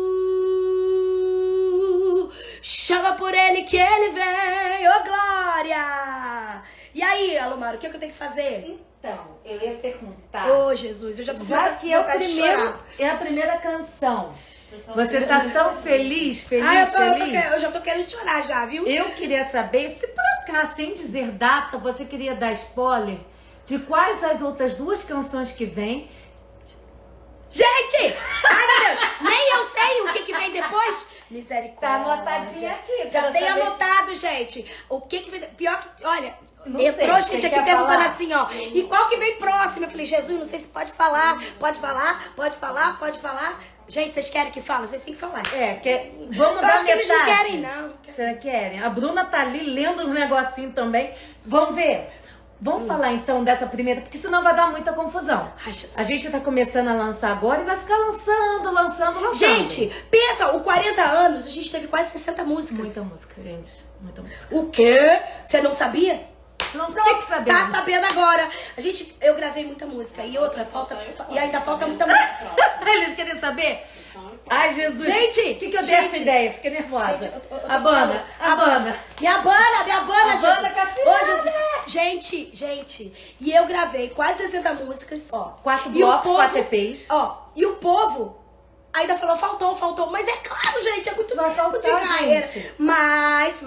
Chama por Ele que Ele vem, ô glória! E aí, Alomar, o que eu tenho que fazer? Então, eu ia perguntar. Ô, Jesus, eu já tô Já que é a primeira canção. Você tá tão feliz, feliz. Eu já tô querendo chorar já, viu? Eu queria saber, se por acaso, sem dizer data, você queria dar spoiler de quais as outras duas canções que vem. Gente! Ai, meu Deus! Nem eu sei o que vem depois. Misericórdia. Tá anotadinho aqui. Já quero tem saber anotado, gente. O que vem... Pior que... Olha... Não Entrou sei, gente você aqui quer perguntando falar? assim, ó. E qual que vem próximo? Eu falei, Jesus, não sei se pode falar. Pode falar, pode falar, pode falar. Gente, vocês querem que fale? Vocês têm que falar. Vamos Eu dar acho que eles não metade. querem, não. Vocês querem? A Bruna tá ali lendo um negocinho também. Vamos ver. Vamos falar então dessa primeira, porque senão vai dar muita confusão. Ai, Jesus. A gente tá começando a lançar agora e vai ficar lançando. Gente, pensa, o 40 anos, a gente teve quase 60 músicas. Muita música, gente. Muita música. O quê? Você não sabia? Não Pronto, tem que saber. tá sabendo agora. Eu gravei muita música e outra, e ainda falta muita música. Eles querem saber? Ai, Jesus. Gente, o que eu dei essa ideia? Fiquei nervosa. Gente, eu tô a banda. Minha banda, Jesus. banda, Cassiane. Ô, Jesus. Gente, e eu gravei quase 60 músicas. Ó, 4 e o blocos, povo- 4 EPs. Ó, e o povo ainda falou, faltou. Mas é claro, gente, é muito Vai faltar, de carreira. gente. Mas.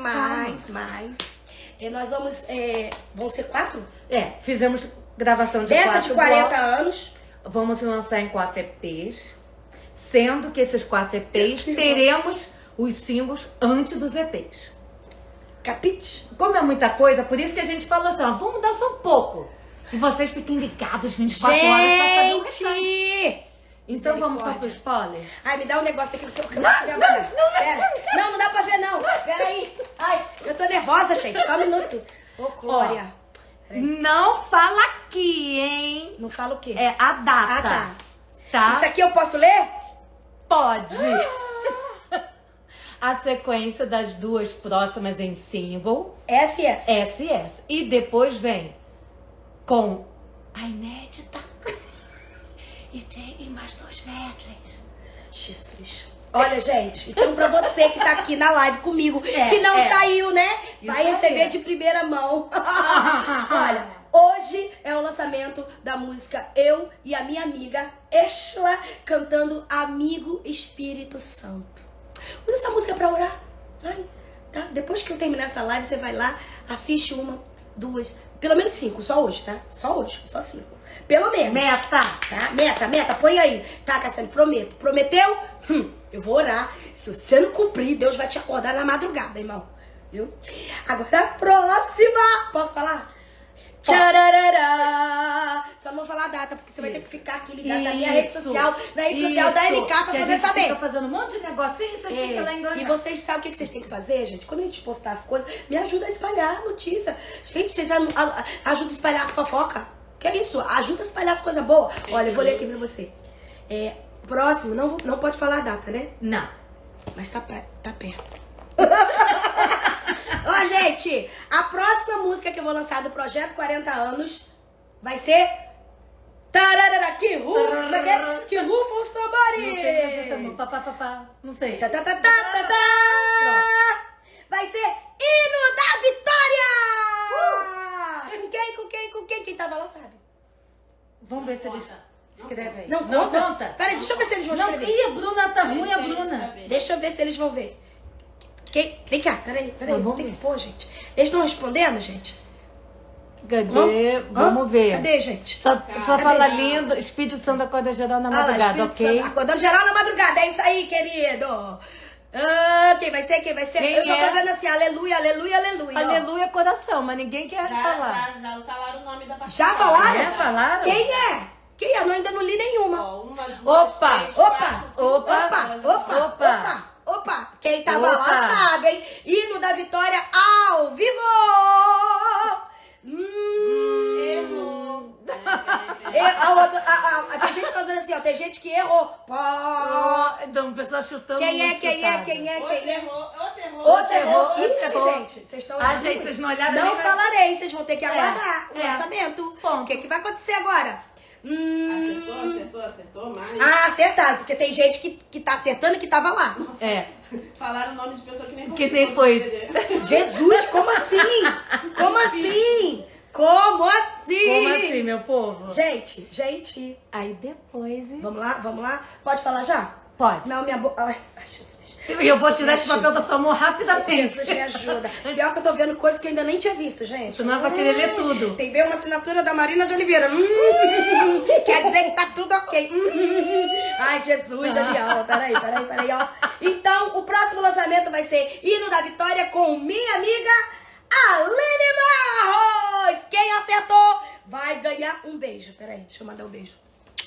E nós vamos, vão ser 4? Fizemos gravação de Dessa 4 de 40 blocos. anos. Vamos lançar em 4 EPs. Sendo que esses 4 EPs teremos os singles antes dos EPs. Capite? Como é muita coisa, por isso que a gente falou assim, ó, vamos dar só um pouco. E vocês fiquem ligados 24 horas pra saber o restante. Gente! Então vamos só pro Misericórdia. spoiler? Ai, me dá um negócio aqui que eu não sei agora. Pera. Não dá pra ver, não. Pera aí. Ai, eu tô nervosa, gente. Só um minuto. Ô, Glória. Peraí. Não fala aqui, hein? Não fala o quê? É a data. Ah, tá. Tá? Isso aqui eu posso ler? Pode. A sequência das 2 próximas em single, SS. SS. E depois vem com a inédita. E mais 2 medleys. Jesus. Olha, gente, então pra você que tá aqui na live comigo, que não saiu, né? Vai Isso receber aí. de primeira mão. Olha, hoje é o lançamento da música Eu e a minha amiga Esla cantando Amigo Espírito Santo. Usa essa música pra orar. Vai, tá? Depois que eu terminar essa live, você vai lá, assiste 1, 2, pelo menos 5, só hoje, tá? Só hoje, só 5. Pelo menos. Meta. Tá? Meta, põe aí. Tá, Cassiane, prometo. Prometeu? Eu vou orar. Se você não cumprir, Deus vai te acordar na madrugada, irmão. Viu? Agora a próxima. Posso falar? Tcharará. Só não vou falar a data, porque você vai ter que ficar aqui ligado na minha rede social, na rede social da MK pra que a poder gente saber. fica fazendo um monte de negocinho, vocês têm que ir lá enganar. E vocês sabem o que vocês têm que fazer, gente? Quando a gente postar as coisas, me ajuda a espalhar a notícia. Gente, vocês ajudam a espalhar as fofocas. Que é isso? Ajuda a espalhar as coisas boas. Olha, eu vou ler aqui pra você. Próximo, não pode falar a data, né? Não. Mas tá perto. Ó, gente, a próxima música que eu vou lançar do Projeto 40 Anos vai ser... Tararara, que rufa, que rufa os tambores. Papapá. Não sei. Tá. Vai ser Hino da Vitória! Com quem? Quem tava lá sabe. Vamos ver se eles escrevem aí. Não conta? Peraí, deixa eu ver se eles vão Não, escrever. ih, a Bruna tá ruim, a Bruna. Deixa eu ver se eles vão ver. Vem cá, peraí. Vamos Tem ver. que pôr, gente. Eles estão respondendo, gente? Cadê? Vamos ver. Cadê, gente? Só Cadê? fala lindo, Espírito Santo acorda geral na Ah lá, madrugada, Espírito ok? Santo, acordando geral na madrugada. É isso aí, querido. Quem vai ser? Quem Eu só é? tô vendo assim, aleluia, aleluia, aleluia. ó. Aleluia, coração, mas ninguém quer falar. Já falaram o nome da Já falaram? É, falaram? Quem é? Eu ainda não li nenhuma. Ó, 1, 2, Opa! 3, Opa! 4, 5. Opa! Quem tava Opa. lá sabe, hein? Hino da Vitória ao vivo! Errou. Tem gente fazendo assim, ó. Tem gente que errou. Pó. Então, o pessoal chutando. Quem é? muito chutado. Outro errou. Outro Ixi, errou. gente. Vocês estão Ah, gente, vocês não olharam Não nem- falarei. Vocês vão ter que aguardar o é. lançamento. Ponto. O que vai acontecer agora? Acertou, mas... Ah, acertado. Porque tem gente que tá acertando e que tava lá. É. Falaram o nome de pessoa que nem Que nem foi. Jesus, como assim? Como assim? Como assim? Como assim, meu povo? Gente. Aí depois... Vamos lá? Pode falar já? Pode. Não, minha boca... Ai, Jesus. E eu vou Jesus, tirar esse papel da sua mão rapidamente. Jesus, me ajuda. Pior que eu tô vendo coisa que eu ainda nem tinha visto, gente. Senão vai querer ler tudo. Tem que ver uma assinatura da Marina de Oliveira. Quer dizer que tá tudo ok. Ai, Jesus, Daniel. Peraí, ó. Então, o próximo lançamento vai ser Hino da Vitória com minha amiga Aline Barros. Quem acertou vai ganhar um beijo. Peraí, deixa eu mandar um beijo.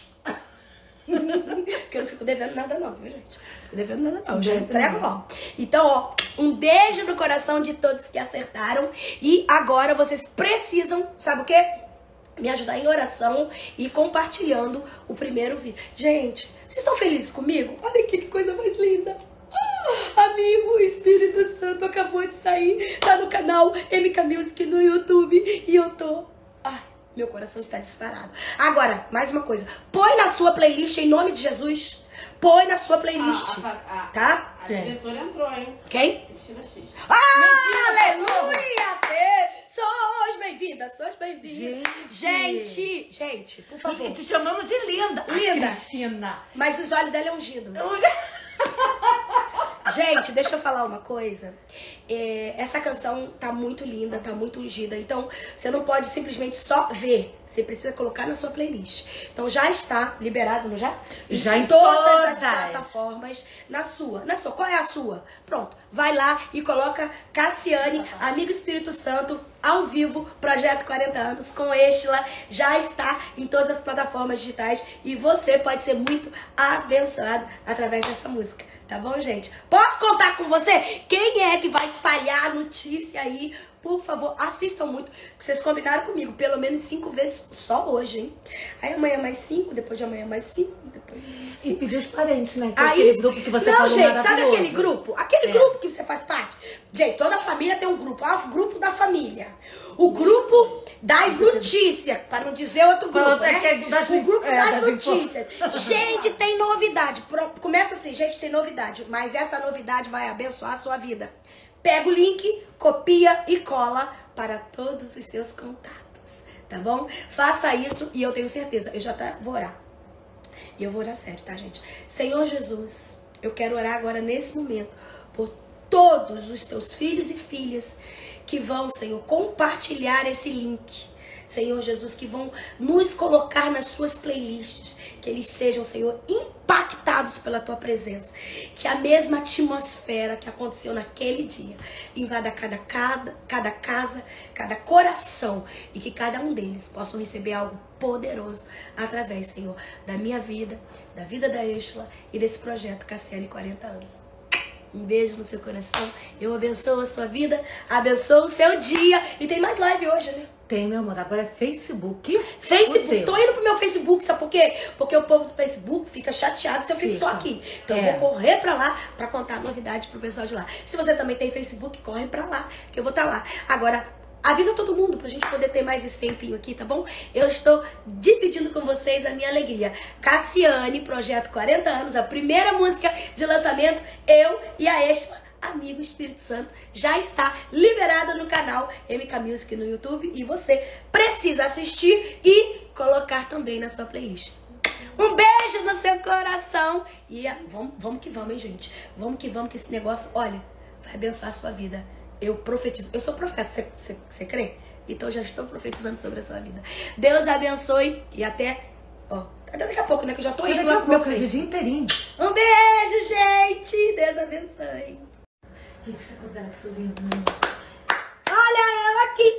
Porque eu não fico devendo nada não, viu, gente? Fico devendo nada não, eu já entrego logo. Então, ó, um beijo no coração de todos que acertaram. E agora vocês precisam, sabe o quê? Me ajudar em oração e compartilhando o primeiro vídeo. Gente, vocês estão felizes comigo? Olha aqui que coisa mais linda. Amigo, o Espírito Santo acabou de sair. Tá no canal MK Music no YouTube. E eu tô... Ai, meu coração está disparado. Agora, mais uma coisa. Põe na sua playlist em nome de Jesus. Põe na sua playlist. Tá? A diretora entrou, hein? Quem? Cristina X. Aleluia! Sois bem-vinda, sois bem-vinda. Gente, por favor. Te chamando de linda. Linda. A Cristina. Mas os olhos dela é ungido. Gente, deixa eu falar uma coisa. Essa canção tá muito linda, tá muito ungida. Então, você não pode simplesmente só ver. Você precisa colocar na sua playlist. Então, já está liberado, não já? Já em todas as todas. plataformas. Na sua. Qual é a sua? Pronto. Vai lá e coloca Cassiane, Amigo Espírito Santo, ao vivo, Projeto 40 Anos, com Estela. Já está em todas as plataformas digitais. E você pode ser muito abençoado através dessa música. Tá bom, gente? Posso contar com você? Quem é que vai espalhar a notícia aí? Por favor, assistam muito, que vocês combinaram comigo. Pelo menos 5 vezes só hoje, hein? Aí amanhã mais 5, depois de amanhã mais 5, depois de amanhã mais 5. E pedir os parentes, né? Que é Aí, aquele grupo que você não, falou gente, sabe maravilhoso. aquele grupo? Aquele grupo que você faz parte? Gente, toda família tem um grupo. Ah, o grupo da família. O grupo das notícias, para não dizer outro grupo, Outro é né? que é das- O grupo das das notícias. Gente, tem novidade. Começa assim, gente, tem novidade. Mas essa novidade vai abençoar a sua vida. Pega o link, copia e cola para todos os seus contatos, tá bom? Faça isso e eu tenho certeza, eu já vou orar. E eu vou orar sério, tá, gente? Senhor Jesus, eu quero orar agora nesse momento por todos os teus filhos e filhas que vão, Senhor, compartilhar esse link. Senhor Jesus, que vão nos colocar nas suas playlists. Que eles sejam, Senhor, impactados pela tua presença. Que a mesma atmosfera que aconteceu naquele dia invada cada casa, cada coração. E que cada um deles possam receber algo poderoso através, Senhor, da minha vida, da vida da Estela e desse projeto Cassiane 40 Anos. Um beijo no seu coração. Eu abençoo a sua vida, abençoo o seu dia. E tem mais live hoje, né? Tem, meu amor. Agora é Facebook. Facebook, O seu. tô indo pro meu Facebook, sabe por quê? Porque o povo do Facebook fica chateado se eu fico Fica. só aqui. Então eu É. vou correr pra lá pra contar novidade pro pessoal de lá. Se você também tem Facebook, corre pra lá, que eu vou estar lá. Agora, avisa todo mundo pra gente poder ter mais esse tempinho aqui, tá bom? Eu estou dividindo com vocês a minha alegria. Cassiane, Projeto 40 Anos, a primeira música de lançamento, eu e a Estela, Amigo Espírito Santo, já está liberada no canal MK Music no YouTube e você precisa assistir e colocar também na sua playlist. Um beijo no seu coração e vamos que vamos, hein, gente? Vamos que esse negócio, olha, vai abençoar a sua vida. Eu profetizo, eu sou profeta, você crê? Então eu já estou profetizando sobre a sua vida. Deus abençoe e até daqui a pouco, né, que eu já tô indo lá pro meu o Facebook. dia inteirinho. Um beijo, gente! Deus abençoe. Gente, fica com esse lindo, né? Olha eu aqui!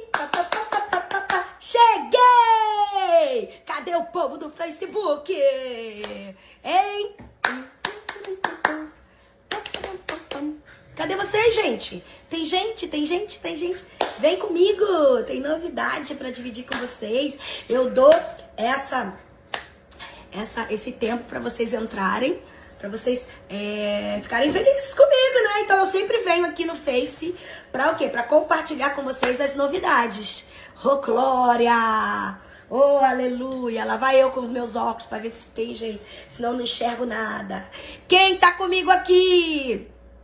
Cheguei! Cadê o povo do Facebook? Hein? Cadê vocês, gente? Tem gente. Vem comigo! Tem novidade pra dividir com vocês. Eu dou esse tempo pra vocês entrarem. Pra vocês ficarem felizes comigo, né? Então eu sempre venho aqui no Face pra o quê? Pra compartilhar com vocês as novidades. Oh, glória! Oh, aleluia! Lá vai eu com os meus óculos pra ver se tem gente. Senão eu não enxergo nada. Quem tá comigo aqui?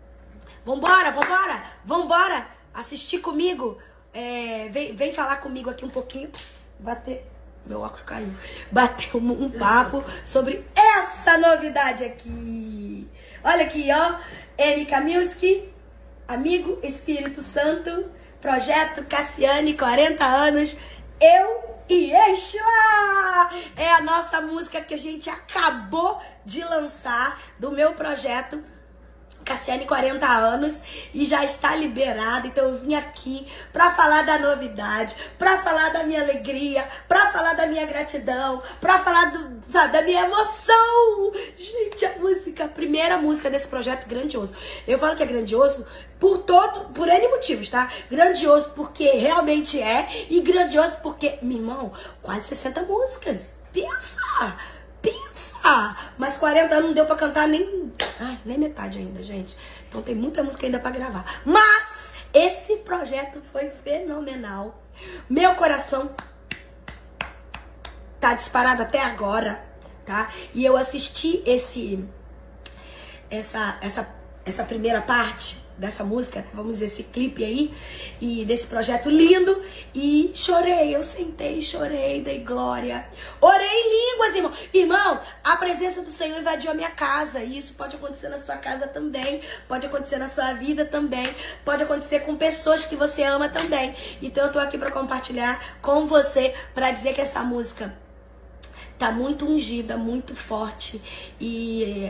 Vambora! Assistir comigo. Vem falar comigo aqui um pouquinho. Meu óculos caiu. Bater um papo sobre essa novidade aqui. Olha aqui, ó. MK Music, Amigo Espírito Santo, Projeto Cassiane, 40 anos. Eu e Estela. É a nossa música que a gente acabou de lançar do meu projeto Cassiane 40 Anos e já está liberado. Então eu vim aqui pra falar da novidade, pra falar da minha alegria, pra falar da minha gratidão, pra falar da minha emoção. Gente, a primeira música desse projeto grandioso. Eu falo que é grandioso por N motivos, tá? Grandioso porque realmente é e grandioso porque, meu irmão, quase 60 músicas. Pensa! Mas 40 anos não deu pra cantar nem metade ainda, gente. Então tem muita música ainda pra gravar. Mas esse projeto foi fenomenal. Meu coração tá disparado até agora, tá? E eu assisti essa primeira parte dessa música, né? Vamos dizer, esse clipe aí, e desse projeto lindo, e chorei, eu sentei, chorei, dei glória, orei em línguas, irmão. Irmão, a presença do Senhor invadiu a minha casa, e isso pode acontecer na sua casa também, pode acontecer na sua vida também, pode acontecer com pessoas que você ama também. Então eu tô aqui para compartilhar com você, para dizer que essa música tá muito ungida, muito forte, e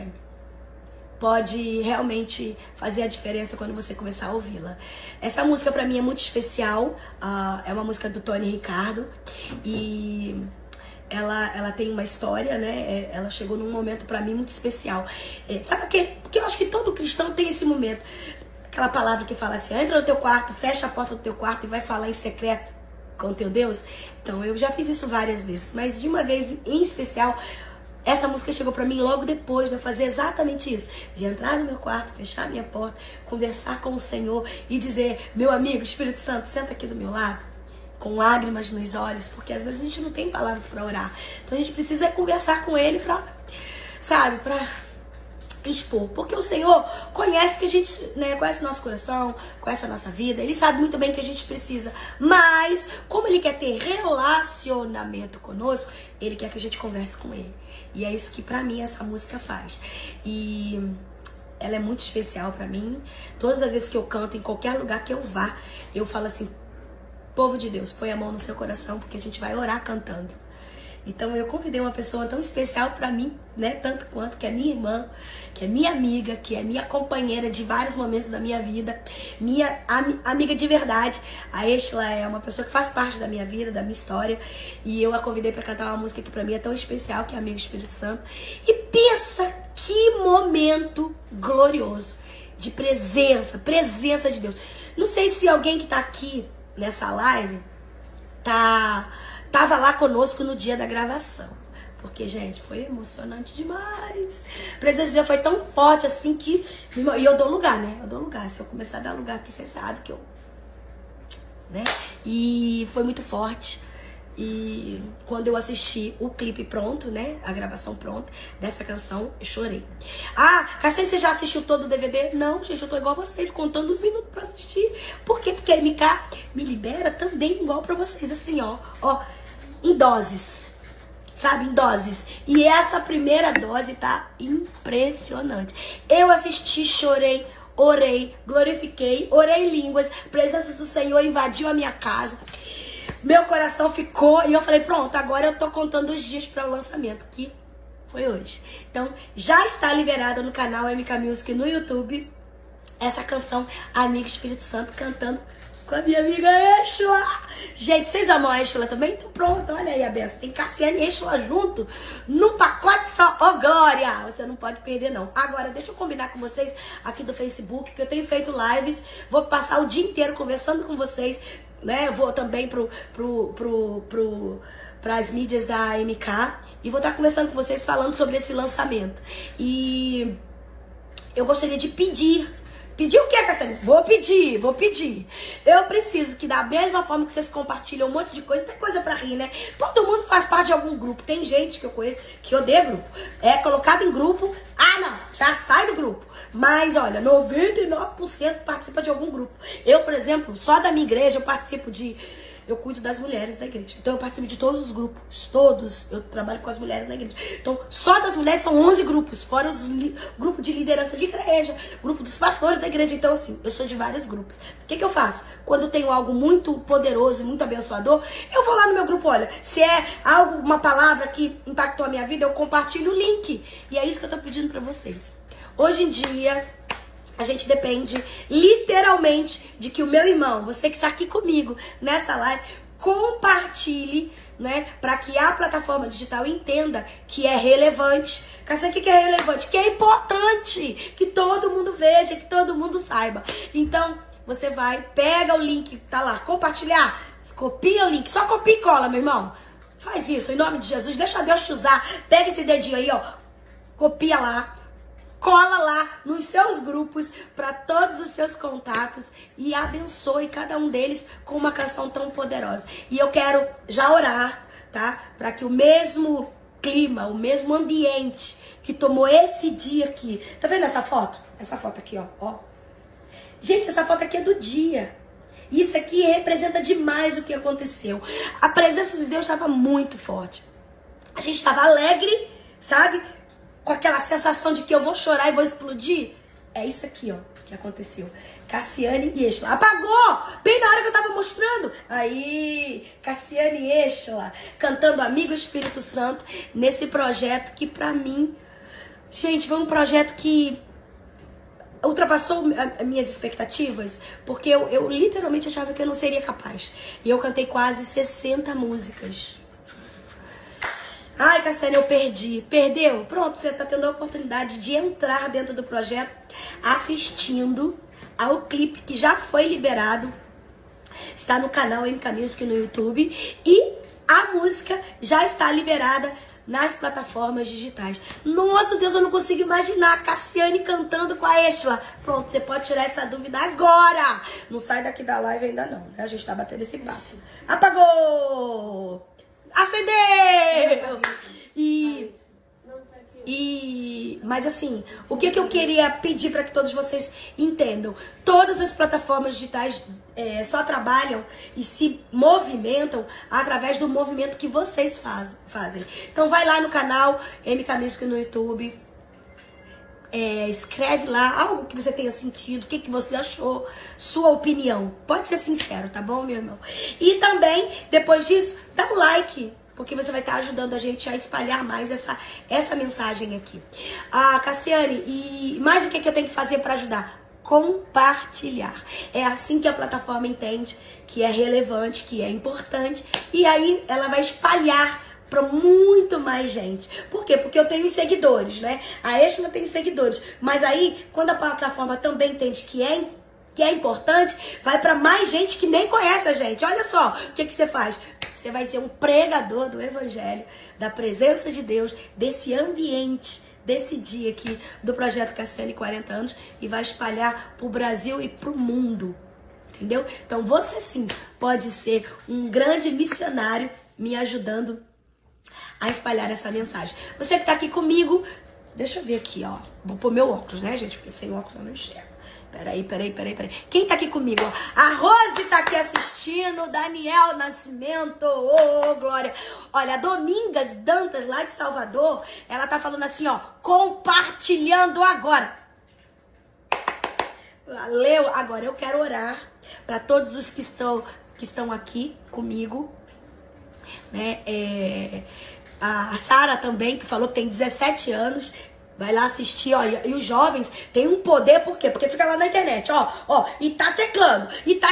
pode realmente fazer a diferença quando você começar a ouvi-la. Essa música pra mim é muito especial, é uma música do Tony Ricardo, e ela tem uma história, né? Ela chegou num momento pra mim muito especial. Sabe por quê? Porque eu acho que todo cristão tem esse momento. Aquela palavra que fala assim, entra no teu quarto, fecha a porta do teu quarto e vai falar em secreto com o teu Deus. Então eu já fiz isso várias vezes, mas de uma vez em especial, essa música chegou pra mim logo depois de eu fazer exatamente isso. De entrar no meu quarto, fechar a minha porta, conversar com o Senhor e dizer, meu amigo, Espírito Santo, senta aqui do meu lado, com lágrimas nos olhos, porque às vezes a gente não tem palavras pra orar. Então a gente precisa conversar com Ele pra, sabe, pra expor. Porque o Senhor conhece que a gente, né, conhece nosso coração, conhece a nossa vida, Ele sabe muito bem o que a gente precisa. Mas, como Ele quer ter relacionamento conosco, Ele quer que a gente converse com Ele. E é isso que pra mim essa música faz. E ela é muito especial pra mim. Todas as vezes que eu canto, em qualquer lugar que eu vá, eu falo assim, povo de Deus, põe a mão no seu coração, porque a gente vai orar cantando. Então eu convidei uma pessoa tão especial pra mim, né, tanto quanto, que é minha irmã, que é minha amiga, que é minha companheira de vários momentos da minha vida, minha amiga de verdade. A Estela é uma pessoa que faz parte da minha vida, da minha história, e eu a convidei pra cantar uma música que pra mim é tão especial, que é Amigo Espírito Santo. E pensa que momento glorioso de presença de Deus. Não sei se alguém que tá aqui nessa live tava lá conosco no dia da gravação. Porque, gente, foi emocionante demais. A presença de Deus foi tão forte assim que... E eu dou lugar, né? Eu dou lugar. Se eu começar a dar lugar aqui, você sabe que eu... né? E foi muito forte. E quando eu assisti o clipe pronto, né? A gravação pronta dessa canção, eu chorei. Ah, Cassiane, você já assistiu todo o DVD? Não, gente, eu tô igual a vocês, contando os minutos pra assistir. Por quê? Porque a MK me libera também igual pra vocês. Assim, ó, em doses. Sabe, em doses. E essa primeira dose tá impressionante. Eu assisti, chorei, orei, glorifiquei, orei em línguas. A presença do Senhor invadiu a minha casa. Meu coração ficou e eu falei, pronto, agora eu tô contando os dias para o lançamento, que foi hoje. Então, já está liberada no canal MK Music no YouTube essa canção Amigo Espírito Santo, cantando com a minha amiga Estela. Gente, vocês amam a Estela também? Então pronto, olha aí a benção. Tem Cassiane e Estela junto num pacote só. Ô, glória! Você não pode perder, não. Agora, deixa eu combinar com vocês aqui do Facebook, que eu tenho feito lives. Vou passar o dia inteiro conversando com vocês, né? Eu vou também pras mídias da MK. E vou estar conversando com vocês, falando sobre esse lançamento. E eu gostaria de pedir... Pedir o que, Cassiane? Vou pedir. Eu preciso que da mesma forma que vocês compartilham um monte de coisa, tem coisa pra rir, né? Todo mundo faz parte de algum grupo. Tem gente que eu conheço que odeia grupo. É colocado em grupo, não, já sai do grupo. Mas, olha, 99% participa de algum grupo. Eu, por exemplo, só da minha igreja, eu cuido das mulheres da igreja. Então eu participo de todos os grupos. Todos. Eu trabalho com as mulheres da igreja. Então só das mulheres são 11 grupos. Fora os grupos de liderança de igreja. Grupo dos pastores da igreja. Então assim, eu sou de vários grupos. O que eu faço? Quando tenho algo muito poderoso e muito abençoador, eu vou lá no meu grupo. Olha, se é algo, uma palavra que impactou a minha vida, eu compartilho o link. E é isso que eu tô pedindo pra vocês. Hoje em dia... a gente depende literalmente de que o meu irmão, você que está aqui comigo nessa live, compartilhe, né? Para que a plataforma digital entenda que é relevante. Cassiane, o que é relevante? Que é importante, que todo mundo veja, que todo mundo saiba. Então, você vai, pega o link, tá lá, compartilhar, copia o link, só copia e cola, meu irmão. Faz isso, em nome de Jesus, deixa Deus te usar. Pega esse dedinho aí, ó, copia lá. Cola lá nos seus grupos, para todos os seus contatos, e abençoe cada um deles com uma canção tão poderosa. E eu quero já orar, tá? Para que o mesmo clima, o mesmo ambiente que tomou esse dia aqui. Tá vendo essa foto? Essa foto aqui, ó. Gente, essa foto aqui é do dia. Isso aqui representa demais o que aconteceu. A presença de Deus estava muito forte. A gente estava alegre, sabe? Com aquela sensação de que eu vou chorar e vou explodir. É isso aqui, ó, que aconteceu. Cassiane e Estela. Apagou! Bem na hora que eu tava mostrando. Aí, Cassiane e Estela cantando Amigo Espírito Santo nesse projeto que pra mim, gente, foi um projeto que ultrapassou as minhas expectativas, porque eu literalmente achava que eu não seria capaz. E eu cantei quase 60 músicas. Ai, Cassiane, eu perdi. Perdeu? Pronto, você tá tendo a oportunidade de entrar dentro do projeto assistindo ao clipe que já foi liberado. Está no canal MK Music no YouTube. E a música já está liberada nas plataformas digitais. Nossa, Deus, eu não consigo imaginar a Cassiane cantando com a Estela. Pronto, você pode tirar essa dúvida agora. Não sai daqui da live ainda não, né? A gente tá batendo esse papo. Apagou! Acendeu! Mas assim, o que eu queria pedir para que todos vocês entendam? Todas as plataformas digitais só trabalham e se movimentam através do movimento que vocês fazem. Então vai lá no canal MK Music no YouTube, escreve lá algo que você tenha sentido, o que você achou, sua opinião. Pode ser sincero, tá bom, meu irmão? E também, depois disso, dá um like, porque você vai estar ajudando a gente a espalhar mais essa mensagem aqui. Cassiane, e mais o que eu tenho que fazer para ajudar? Compartilhar. É assim que a plataforma entende que é relevante, que é importante, e aí ela vai espalhar para muito mais gente. Por quê? Porque eu tenho seguidores, né? A Estela tem seguidores. Mas aí, quando a plataforma também entende que é importante, vai para mais gente que nem conhece a gente. Olha só, o que você faz? Você vai ser um pregador do evangelho, da presença de Deus, desse ambiente, desse dia aqui do Projeto Cassiane 40 anos, e vai espalhar pro Brasil e pro mundo. Entendeu? Então você sim pode ser um grande missionário me ajudando a espalhar essa mensagem. Você que tá aqui comigo, deixa eu ver aqui, ó. Vou pôr meu óculos, né, gente? Porque sem óculos eu não enxergo. Peraí. Quem tá aqui comigo, ó? A Rose tá aqui assistindo, Daniel Nascimento, glória. Olha, a Domingas Dantas, lá de Salvador, ela tá falando assim, ó, compartilhando agora. Valeu. Agora eu quero orar para todos os que estão aqui comigo, né? A Sara também, que falou que tem 17 anos, vai lá assistir, ó, e os jovens têm um poder, por quê? Porque fica lá na internet, ó, e tá teclando,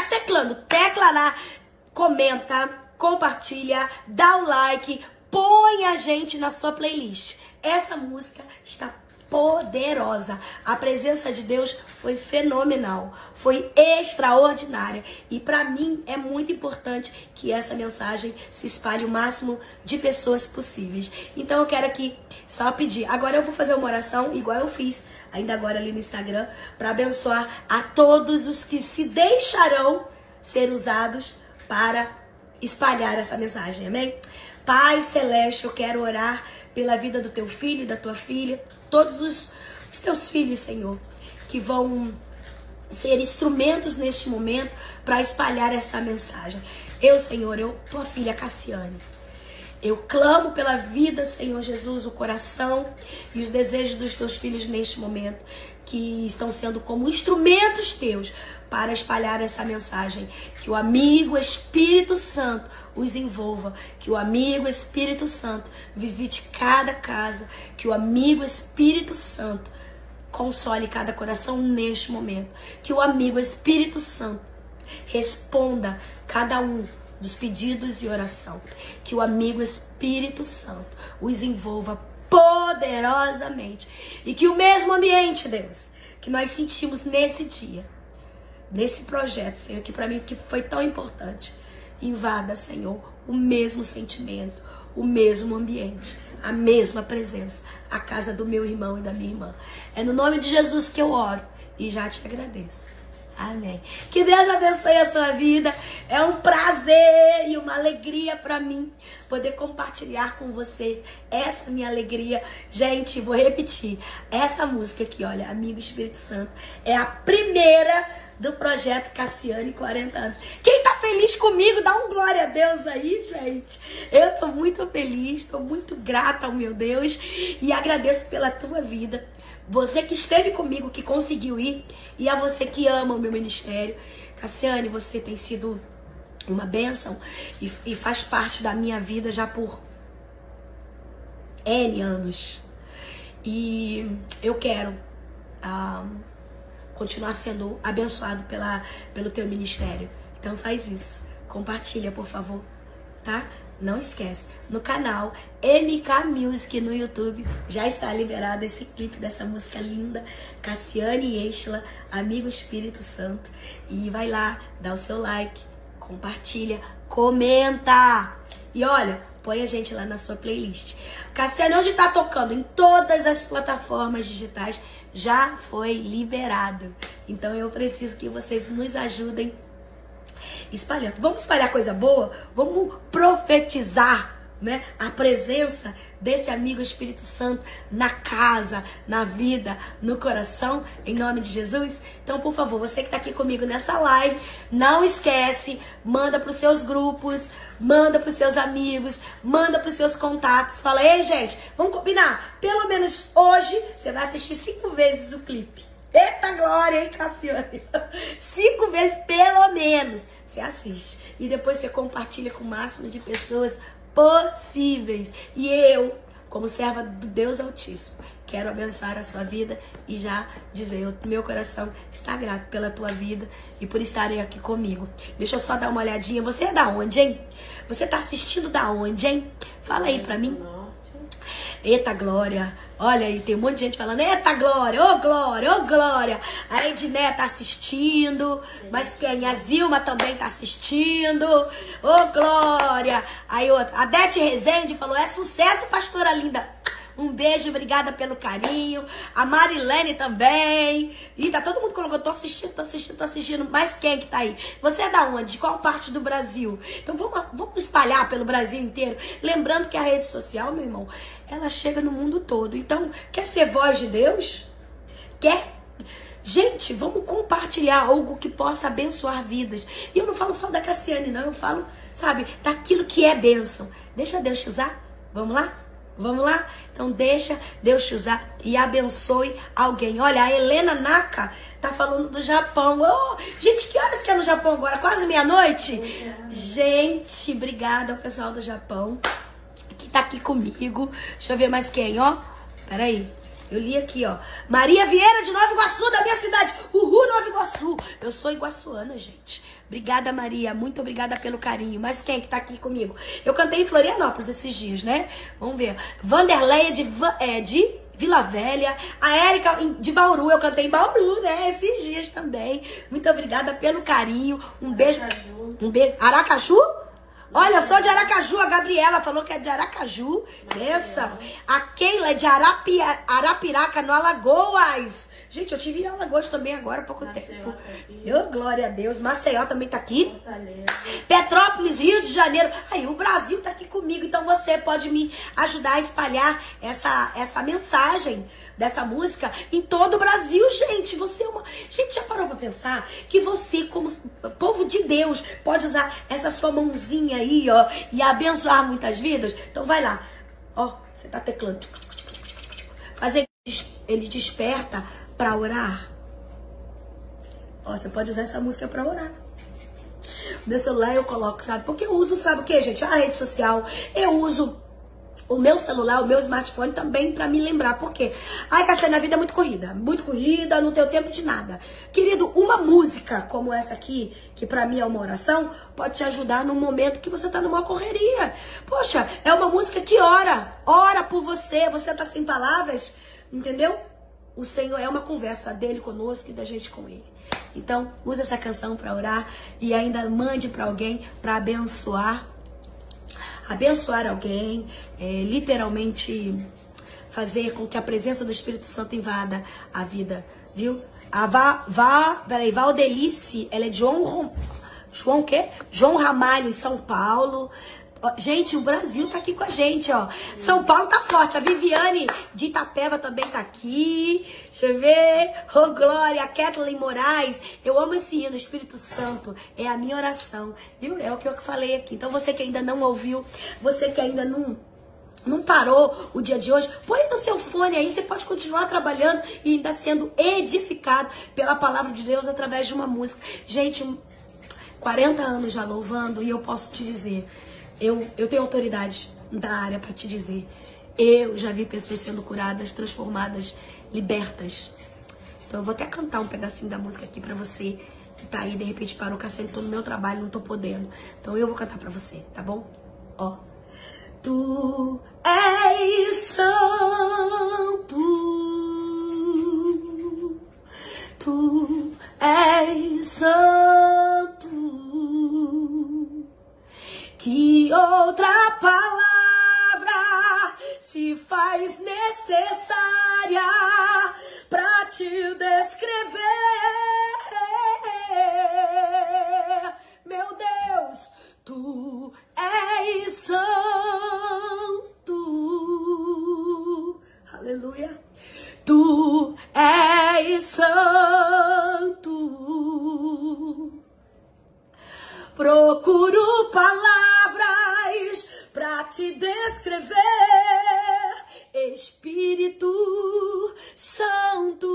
tecla lá, comenta, compartilha, dá um like, põe a gente na sua playlist. Essa música está poderosa. A presença de Deus foi fenomenal, foi extraordinária, e para mim é muito importante que essa mensagem se espalhe o máximo de pessoas possíveis. Então eu quero aqui só pedir, agora eu vou fazer uma oração igual eu fiz ainda agora ali no Instagram, para abençoar a todos os que se deixarão ser usados para espalhar essa mensagem, amém? Pai Celeste, eu quero orar pela vida do teu filho e da tua filha, todos os teus filhos, Senhor, que vão ser instrumentos neste momento para espalhar essa mensagem. Senhor, tua filha Cassiane, eu clamo pela vida, Senhor Jesus, o coração e os desejos dos teus filhos neste momento, que estão sendo como instrumentos teus para espalhar essa mensagem. Que o amigo Espírito Santo os envolva, que o amigo Espírito Santo visite cada casa, que o amigo Espírito Santo console cada coração neste momento, que o amigo Espírito Santo responda cada um dos pedidos e oração, que o amigo Espírito Santo os envolva poderosamente, e que o mesmo ambiente, Deus, que nós sentimos nesse dia, nesse projeto, Senhor, que para mim que foi tão importante, invada, Senhor, o mesmo sentimento, o mesmo ambiente, a mesma presença, a casa do meu irmão e da minha irmã. É no nome de Jesus que eu oro e já te agradeço. Amém. Que Deus abençoe a sua vida. É um prazer e uma alegria para mim poder compartilhar com vocês essa minha alegria. Gente, vou repetir. Essa música aqui, olha, Amigo Espírito Santo, é a primeira do projeto Cassiane 40 anos. Quem tá feliz comigo, dá um glória a Deus aí, gente. Eu tô muito feliz, tô muito grata ao meu Deus e agradeço pela tua vida. Você que esteve comigo, que conseguiu ir, e a você que ama o meu ministério. Cassiane, você tem sido uma bênção e faz parte da minha vida já por N anos. E eu quero continuar sendo abençoado pelo teu ministério. Então faz isso. Compartilha, por favor, tá? Não esquece, no canal MK Music no YouTube já está liberado esse clipe dessa música linda, Cassiane e Exla, Amigo Espírito Santo. E vai lá, dá o seu like, compartilha, comenta. E olha, põe a gente lá na sua playlist. Cassiane, onde tá tocando? Em todas as plataformas digitais já foi liberado. Então eu preciso que vocês nos ajudem espalhando. Vamos espalhar coisa boa? Vamos profetizar, né, a presença desse amigo Espírito Santo na casa, na vida, no coração, em nome de Jesus? Então, por favor, você que tá aqui comigo nessa live, não esquece, manda pros seus grupos, manda pros seus amigos, manda pros seus contatos, fala, ei gente, vamos combinar, pelo menos hoje você vai assistir 5 vezes o clipe. Eita glória, hein, Cassiane? 5 vezes pelo menos você assiste. E depois você compartilha com o máximo de pessoas possíveis. E eu, como serva do Deus Altíssimo, quero abençoar a sua vida e já dizer, meu coração está grato pela tua vida e por estarem aqui comigo. Deixa eu só dar uma olhadinha. Você é da onde, hein? Você tá assistindo da onde, hein? Fala aí pra mim. Eita glória, olha aí, tem um monte de gente falando, eita glória, ô glória, ô glória. A Edné tá assistindo, mas quem? A Zilma também tá assistindo, ô glória. Aí outra, a Dete Rezende falou, é sucesso, pastora linda. Um beijo, obrigada pelo carinho. A Marilene também. E tá todo mundo colocando, tô assistindo. Mas quem que tá aí? Você é da onde? De qual parte do Brasil? Então vamos espalhar pelo Brasil inteiro. Lembrando que a rede social, meu irmão, ela chega no mundo todo. Então, quer ser voz de Deus? Quer? Gente, vamos compartilhar algo que possa abençoar vidas. E eu não falo só da Cassiane, não. Eu falo, sabe, daquilo que é bênção. Deixa Deus te usar. Vamos lá? Vamos lá? Então deixa Deus te usar e abençoe alguém. Olha, a Helena Naka tá falando do Japão. Oh, gente, que horas que é no Japão agora? Quase meia-noite? Gente, obrigada ao pessoal do Japão que tá aqui comigo. Deixa eu ver mais quem, ó. Peraí. Eu li aqui, ó. Maria Vieira de Nova Iguaçu, da minha cidade. Uhul, Nova Iguaçu. Eu sou iguaçuana, gente. Obrigada, Maria. Muito obrigada pelo carinho. Mas quem que tá aqui comigo? Eu cantei em Florianópolis esses dias, né? Vamos ver. Vanderleia de Vila Velha. A Érica de Bauru. Eu cantei em Bauru, né? Esses dias também. Muito obrigada pelo carinho. Um beijo. Um beijo. Aracaju? Olha, eu sou de Aracaju, a Gabriela falou que é de Aracaju. Essa. A Keila é de Arapiraca, no Alagoas. Gente, eu tive em Alagoas também agora há pouco tempo. Oh, glória a Deus. Maceió também tá aqui. Petrópolis, Rio de Janeiro. Aí, o Brasil tá aqui comigo. Então você pode me ajudar a espalhar essa mensagem dessa música em todo o Brasil, gente. Você é uma... Gente, já parou pra pensar que você, como povo de Deus, pode usar essa sua mãozinha aí, ó, e abençoar muitas vidas? Então vai lá. Ó, você tá teclando. Fazer ele desperta pra orar. Ó, você pode usar essa música pra orar. Meu celular eu coloco, sabe? Porque eu uso, sabe o que, gente? A rede social. Eu uso o meu celular, o meu smartphone também pra me lembrar. Por quê? Ai, Cassiane, a vida é muito corrida, não tenho tempo de nada. Querido, uma música como essa aqui, que pra mim é uma oração, pode te ajudar no momento que você tá numa correria. Poxa, é uma música que ora por você, você tá sem palavras, entendeu? O Senhor é uma conversa dele conosco e da gente com ele. Então, use essa canção pra orar e ainda mande pra alguém pra abençoar alguém, literalmente fazer com que a presença do Espírito Santo invada a vida, viu? A Valdelice, ela é de João Ramalho, em São Paulo. Ó, gente, o Brasil tá aqui com a gente, ó. São Paulo tá forte. A Viviane de Itapeva também tá aqui. Deixa eu ver. Ô, Glória, a Kathleen Moraes. Eu amo esse hino, Espírito Santo. É a minha oração. Viu? É o que eu falei aqui. Então, você que ainda não ouviu, você que ainda não parou o dia de hoje, põe no seu fone aí, você pode continuar trabalhando e ainda sendo edificado pela palavra de Deus através de uma música. Gente, 40 anos já louvando, e eu posso te dizer, eu tenho autoridade da área para te dizer, eu já vi pessoas sendo curadas, transformadas, libertas. Então eu vou até cantar um pedacinho da música aqui pra você que tá aí, de repente parou, Cassiane, tô no meu trabalho, não tô podendo. Então eu vou cantar pra você, tá bom? Ó. Tu és santo, tu és santo, que outra palavra se faz necessária pra te descrever, meu Deus, tu és santo, aleluia, tu és santo, procuro palavras pra te descrever, Espírito Santo,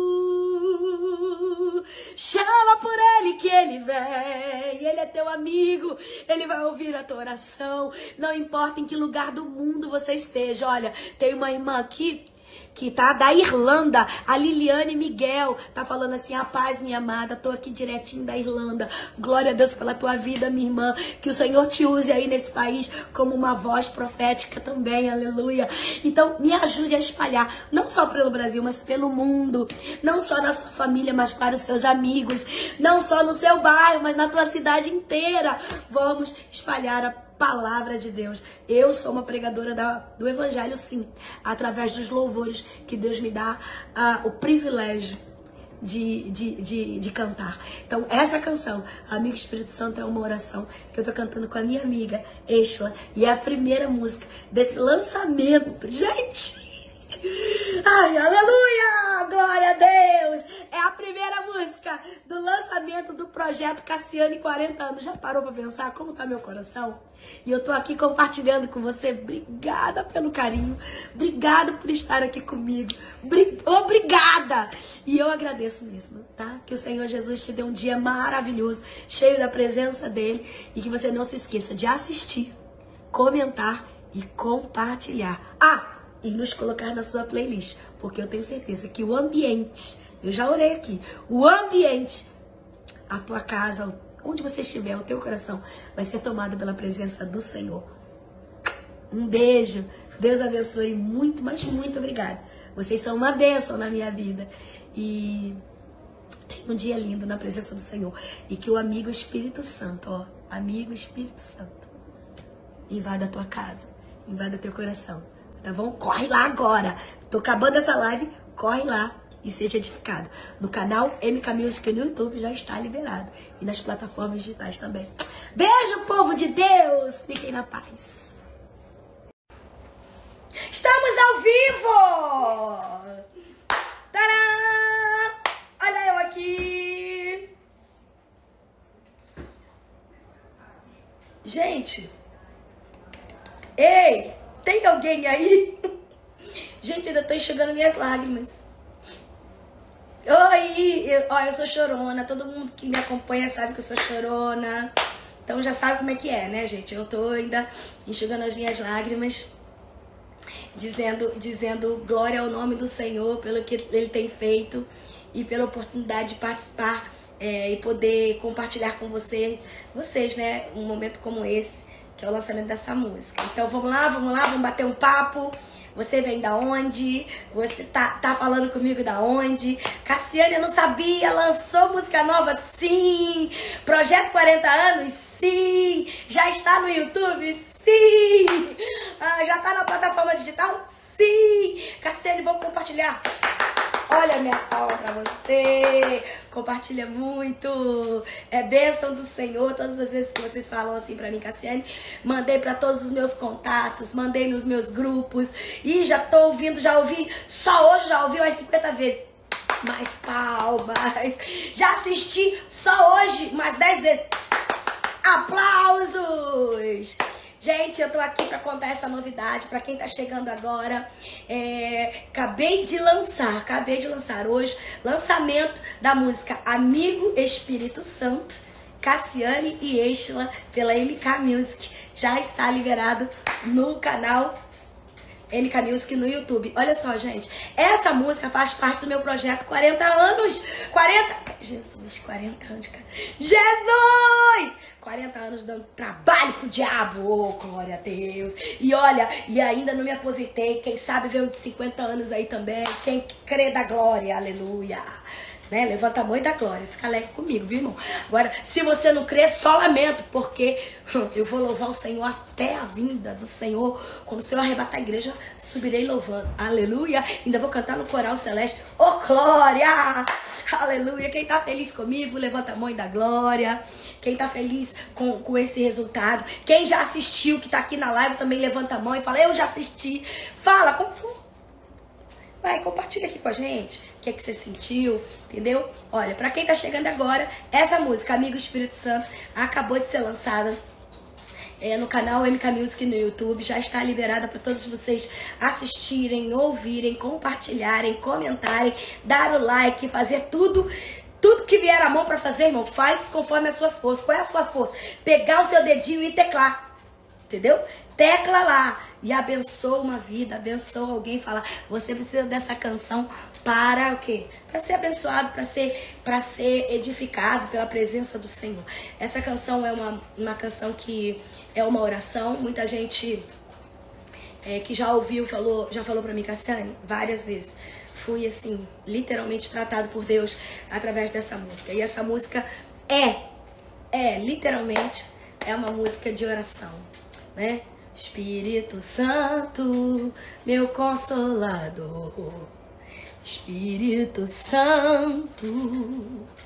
chama por ele que ele vem, ele é teu amigo, ele vai ouvir a tua oração, não importa em que lugar do mundo você esteja. Olha, tem uma irmã aqui que tá da Irlanda, a Liliane Miguel, tá falando assim: a paz, minha amada, tô aqui direitinho da Irlanda, glória a Deus pela tua vida, minha irmã, que o Senhor te use aí nesse país como uma voz profética também, aleluia. Então me ajude a espalhar, não só pelo Brasil, mas pelo mundo, não só na sua família, mas para os seus amigos, não só no seu bairro, mas na tua cidade inteira. Vamos espalhar a palavra de Deus. Eu sou uma pregadora do evangelho, sim, através dos louvores que Deus me dá o privilégio de cantar. Então, essa canção, Amigo Espírito Santo, é uma oração que eu tô cantando com a minha amiga Estela, e é a primeira música desse lançamento. Gente! Ai, aleluia! Glória a Deus! É a primeira música do lançamento do projeto Cassiane 40 anos. Já parou pra pensar como tá meu coração? E eu tô aqui compartilhando com você. Obrigada pelo carinho. Obrigada por estar aqui comigo. Obrigada! E eu agradeço mesmo, tá? Que o Senhor Jesus te dê um dia maravilhoso, cheio da presença dele. E que você não se esqueça de assistir, comentar e compartilhar. E nos colocar na sua playlist, porque eu tenho certeza que o ambiente, eu já orei aqui, o ambiente, a tua casa, onde você estiver, o teu coração vai ser tomado pela presença do Senhor. Um beijo, Deus abençoe muito, mas muito obrigada. Vocês são uma bênção na minha vida. E tenha um dia lindo na presença do Senhor. E que o amigo Espírito Santo, amigo Espírito Santo, invada a tua casa, invada teu coração. Tá bom? Corre lá agora. Tô acabando essa live, corre lá e seja edificado. No canal MK Music no YouTube já está liberado. E nas plataformas digitais também. Beijo, povo de Deus! Fiquem na paz. Estamos ao vivo! Tadã! Olha eu aqui! Gente! Ei! Tem alguém aí? Gente, ainda tô enxugando minhas lágrimas. Oi! Eu sou chorona. Todo mundo que me acompanha sabe que eu sou chorona. Então já sabe como é que é, né, gente? Eu tô ainda enxugando as minhas lágrimas, dizendo glória ao nome do Senhor pelo que Ele tem feito e pela oportunidade de participar e poder compartilhar com vocês, né, um momento como esse, que é o lançamento dessa música. Então vamos lá, vamos bater um papo. Você vem da onde? Você tá falando comigo da onde? Cassiane, eu não sabia, lançou música nova? Sim! Projeto 40 anos? Sim! Já está no YouTube? Sim! Já tá na plataforma digital? Sim! Cassiane, vou compartilhar Olha a minha palma pra você. Compartilha muito. É bênção do Senhor. Todas as vezes que vocês falam assim pra mim, Cassiane, mandei pra todos os meus contatos, mandei nos meus grupos. E já tô ouvindo, já ouvi. Só hoje já ouvi umas 50 vezes. Mais palmas. Já assisti só hoje mais 10 vezes. Aplausos. Gente, eu tô aqui pra contar essa novidade pra quem tá chegando agora. Acabei de lançar hoje lançamento da música Amigo Espírito Santo, Cassiane e Estela pela MK Music. Já está liberado no canal MK Music no YouTube. Olha só, gente, essa música faz parte do meu projeto 40 anos. 40 anos, cara. Jesus! 40 anos dando trabalho pro diabo, oh, glória a Deus. E olha, e ainda não me aposentei. Quem sabe vem um de 50 anos aí também. Quem crê da glória, aleluia. Né? Levanta a mão e dá glória. Fica alegre comigo, viu, irmão? Agora, se você não crê, só lamento, porque eu vou louvar o Senhor até a vinda do Senhor. Quando o Senhor arrebatar a igreja, subirei louvando. Aleluia. Ainda vou cantar no coral celeste. Oh, glória! Aleluia. Quem tá feliz comigo, levanta a mão e dá glória. Quem tá feliz com esse resultado. Quem já assistiu, que tá aqui na live, também levanta a mão e fala, eu já assisti. Fala, vai, compartilha aqui com a gente o que é que você sentiu, entendeu? Olha, pra quem tá chegando agora, essa música, Amigo Espírito Santo, acabou de ser lançada no canal MK Music no YouTube. Já está liberada para todos vocês assistirem, ouvirem, compartilharem, comentarem, dar o like, fazer tudo que vier à mão pra fazer, irmão. Faz conforme as suas forças. Qual é a sua força? Pegar o seu dedinho e teclar, entendeu? Tecla lá e abençoa uma vida, abençoa alguém. Fala, você precisa dessa canção para o quê? Para ser abençoado, para ser edificado pela presença do Senhor. Essa canção é uma canção que é uma oração. Muita gente que já ouviu, já falou para mim, Cassiane, várias vezes. Fui assim, literalmente tratado por Deus através dessa música. E essa música literalmente é uma música de oração, né? Espírito Santo, meu consolador, Espírito Santo,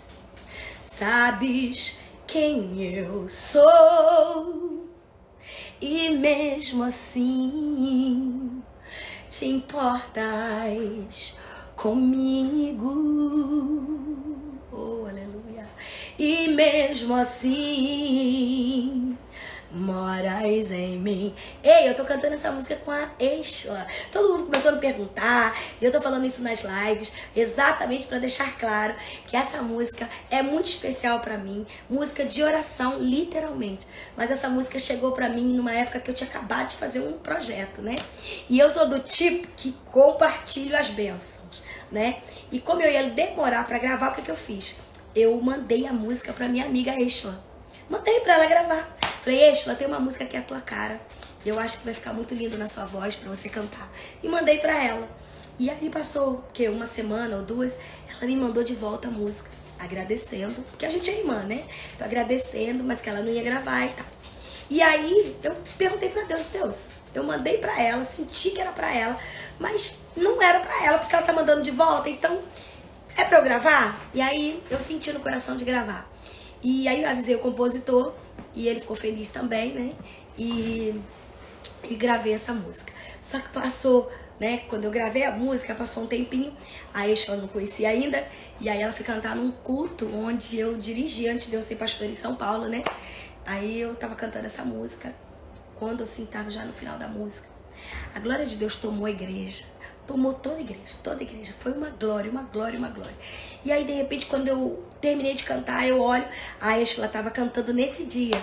sabes quem eu sou, e mesmo assim te importas comigo, oh aleluia, e mesmo assim morais em mim. Ei, eu tô cantando essa música com a Estela. Todo mundo começou a me perguntar, e eu tô falando isso nas lives, exatamente para deixar claro que essa música é muito especial para mim, música de oração, literalmente. Mas essa música chegou para mim numa época que eu tinha acabado de fazer um projeto, né? E eu sou do tipo que compartilho as bênçãos, né? E como eu ia demorar para gravar, o que eu fiz? Eu mandei a música para minha amiga Estela. Mandei pra ela gravar. Falei, Estela, tem uma música que é a tua cara. E eu acho que vai ficar muito lindo na sua voz pra você cantar. E mandei pra ela. E aí passou, uma semana ou duas, ela me mandou de volta a música, agradecendo, porque a gente é irmã, né? Tô agradecendo, mas que ela não ia gravar e tal. E aí eu perguntei pra Deus, eu mandei pra ela, senti que era pra ela, mas não era pra ela, porque ela tá mandando de volta, então é pra eu gravar? E aí eu senti no coração de gravar. E aí eu avisei o compositor, e ele ficou feliz também, né? E gravei essa música. Só que passou, né? Quando eu gravei a música, passou um tempinho, a Estela não conhecia ainda, e aí ela foi cantar num culto onde eu dirigi antes de eu ser pastora em São Paulo, né? Aí eu tava cantando essa música, quando assim, tava já no final da música. A glória de Deus tomou a igreja. Tomou toda a igreja. Foi uma glória, uma glória, uma glória. E aí, de repente, quando eu terminei de cantar, eu olho, a Estela estava cantando nesse dia,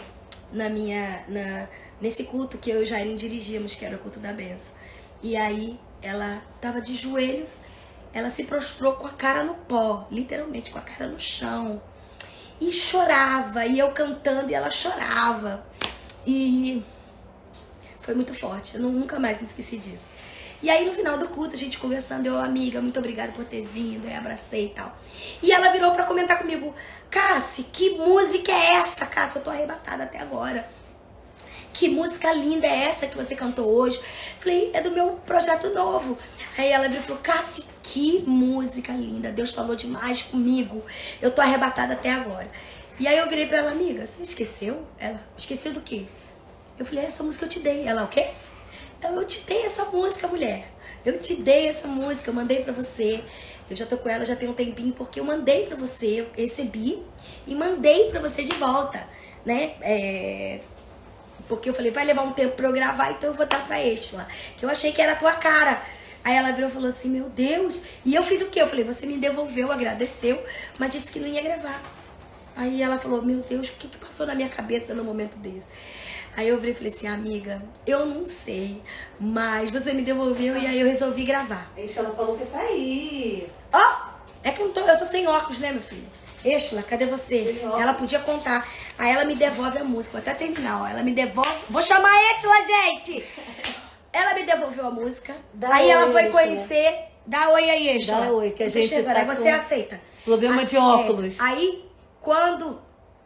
nesse culto que eu e o Jairinho dirigíamos, que era o culto da benção. E aí, ela estava de joelhos, ela se prostrou com a cara no pó, literalmente, com a cara no chão. E chorava, e eu cantando, e ela chorava. E foi muito forte, eu nunca mais me esqueci disso. E aí no final do culto, a gente conversando, eu, amiga, muito obrigada por ter vindo, eu abracei e tal. E ela virou pra comentar comigo, Cassi, que música é essa, Cassi? Eu tô arrebatada até agora. que música linda é essa que você cantou hoje? Falei, é do meu projeto novo. Aí ela virou e falou, Cassi, que música linda. Deus falou demais comigo. Eu tô arrebatada até agora. E aí eu virei pra ela, amiga, você esqueceu? Ela, esqueceu do quê? Eu falei, essa música eu te dei. Ela, o quê? Eu te dei essa música, mulher. Eu te dei essa música, eu mandei pra você. Eu já tô com ela já tem um tempinho, porque eu mandei pra você, eu recebi e mandei pra você de volta, né? Porque eu falei, vai levar um tempo pra eu gravar, então eu vou dar pra Estela, que eu achei que era a tua cara. Aí ela virou e falou assim, meu Deus. E eu fiz o quê? Eu falei, você me devolveu, agradeceu, mas disse que não ia gravar. Aí ela falou, meu Deus, o que passou na minha cabeça no momento desse? Aí eu virei e falei assim, amiga, eu não sei, mas você me devolveu e aí eu resolvi gravar. A Estela falou que tá aí. Ó, é que eu tô sem óculos, né, meu filho? Estela, cadê você? Ela podia contar. Aí ela me devolve a música, vou até terminar, ó. Ela me devolve. Vou chamar a Estela, gente! Ela me devolveu a música. Dá aí oi, ela foi Estela. conhecer. Dá oi aí, Estela. Dá oi, que a Não tô gente chegando, tá aí você com aceita. problema de óculos. Aí, quando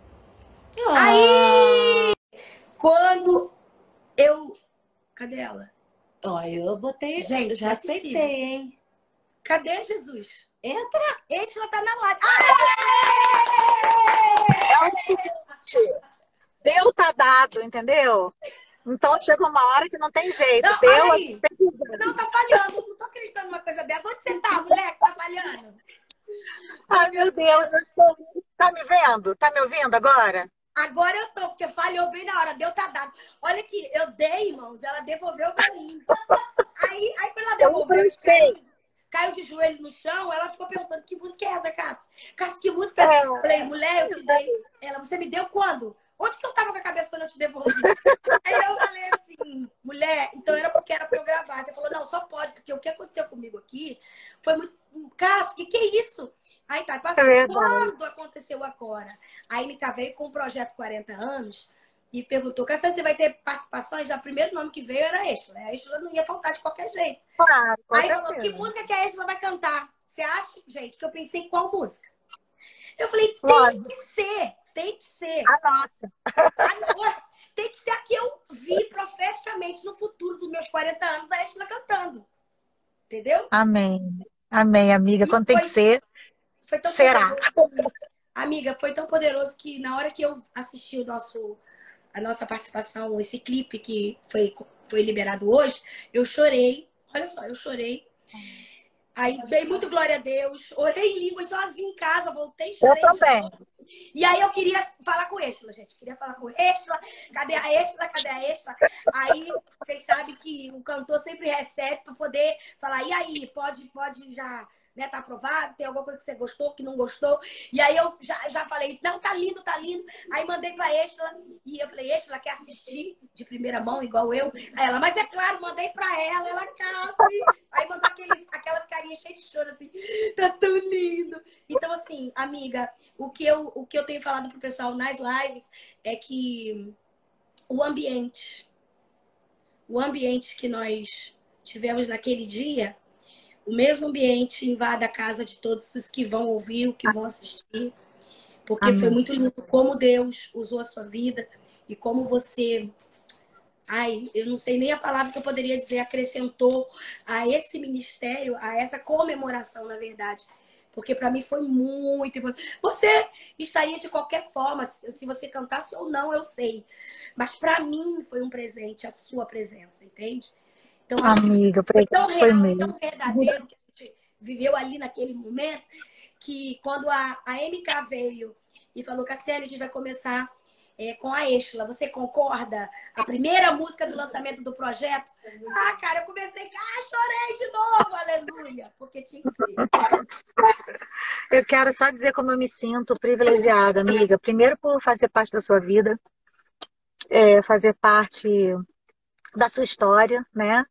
Ah. Quando eu... Cadê ela? Ó, eu botei. Gente, já não é aceitei, possível. hein? Cadê Jesus? Entra. Estela tá na live. É o seguinte, Deus tá dado, entendeu? Então chega uma hora que não tem jeito. Não, Deus olha aí. tem que... Não, tá falhando. Não tô acreditando numa coisa dessa. Onde você tá, mulher, que tá falhando? Ai, meu Deus, eu estou... Tá me vendo? Tá me ouvindo agora? Agora eu tô, porque falhou bem na hora. Deus tá dado. Olha aqui, eu dei, irmãos. Ela devolveu pra mim. Aí quando ela devolveu, emprestei. caiu de joelho no chão, ela ficou perguntando, que música é essa, Cássia? Cássia, que música é? Eu falei, mulher, eu te dei. Ela, você me deu quando? Onde que eu tava com a cabeça quando eu te devolvi? Aí eu falei assim, mulher, então era porque era pra eu gravar. Você falou, não, só pode, porque o que aconteceu comigo aqui foi muito... Cássia, que é isso? Aí tá, passou. Quando aconteceu agora? Aí me cavei com o projeto 40 anos e perguntou, Cássia, você vai ter participações? Já o primeiro nome que veio era a Estela. A Estela não ia faltar de qualquer jeito. Claro, com Aí falou, certeza. que música que a Estela vai cantar? Você acha, gente, que eu pensei qual música? Eu falei, tem Lógico. que ser, tem que ser. A nossa. Tem que ser a que eu vi profeticamente no futuro dos meus 40 anos, a Estela cantando. Entendeu? Amém. Amém, amiga. Quando tem que ser, Foi tão será. poderoso que- amiga, foi tão poderoso que na hora que eu assisti a nossa participação, esse clipe que foi liberado hoje, eu chorei. Olha só, eu chorei. Aí dei muito glória a Deus. Orei em línguas sozinha em casa, voltei, Eu chorei. também. E aí eu queria falar com o Estela, gente. Queria falar com o Estela. Cadê a Estela? Cadê a Estela? Aí, vocês sabem que o cantor sempre recebe para poder falar, e aí, pode já, né, tá aprovado? Tem alguma coisa que você gostou, que não gostou? E aí eu já falei, não, tá lindo, tá lindo. Aí mandei pra Estela e eu falei, Estela, quer assistir de primeira mão, igual eu? Aí ela, mas é claro, mandei pra ela Cassi. Aí mandou aquelas carinhas cheias de choro, assim, tá tão lindo. Então, assim, amiga, o que eu tenho falado pro pessoal nas lives é que o ambiente que nós tivemos naquele dia, o mesmo ambiente invada a casa de todos os que vão ouvir, o que vão assistir, porque Amém. foi muito lindo como Deus usou a sua vida e como você, eu não sei nem a palavra que eu poderia dizer, acrescentou a esse ministério, a essa comemoração, na verdade. Porque para mim foi muito importante. Você estaria de qualquer forma, se você cantasse ou não, eu sei. Mas para mim foi um presente a sua presença, entende? Então, acho que Amiga, foi tão foi real, mesmo. tão verdadeiro que a gente viveu ali naquele momento, que quando a MK veio e falou, Cassiane, a gente vai começar com a Estela, você concorda? A primeira música do lançamento do projeto. Ah, cara, eu comecei, chorei de novo, aleluia, porque tinha que ser. Eu quero só dizer como eu me sinto privilegiada, amiga. Primeiro por fazer parte da sua vida, fazer parte da sua história, né?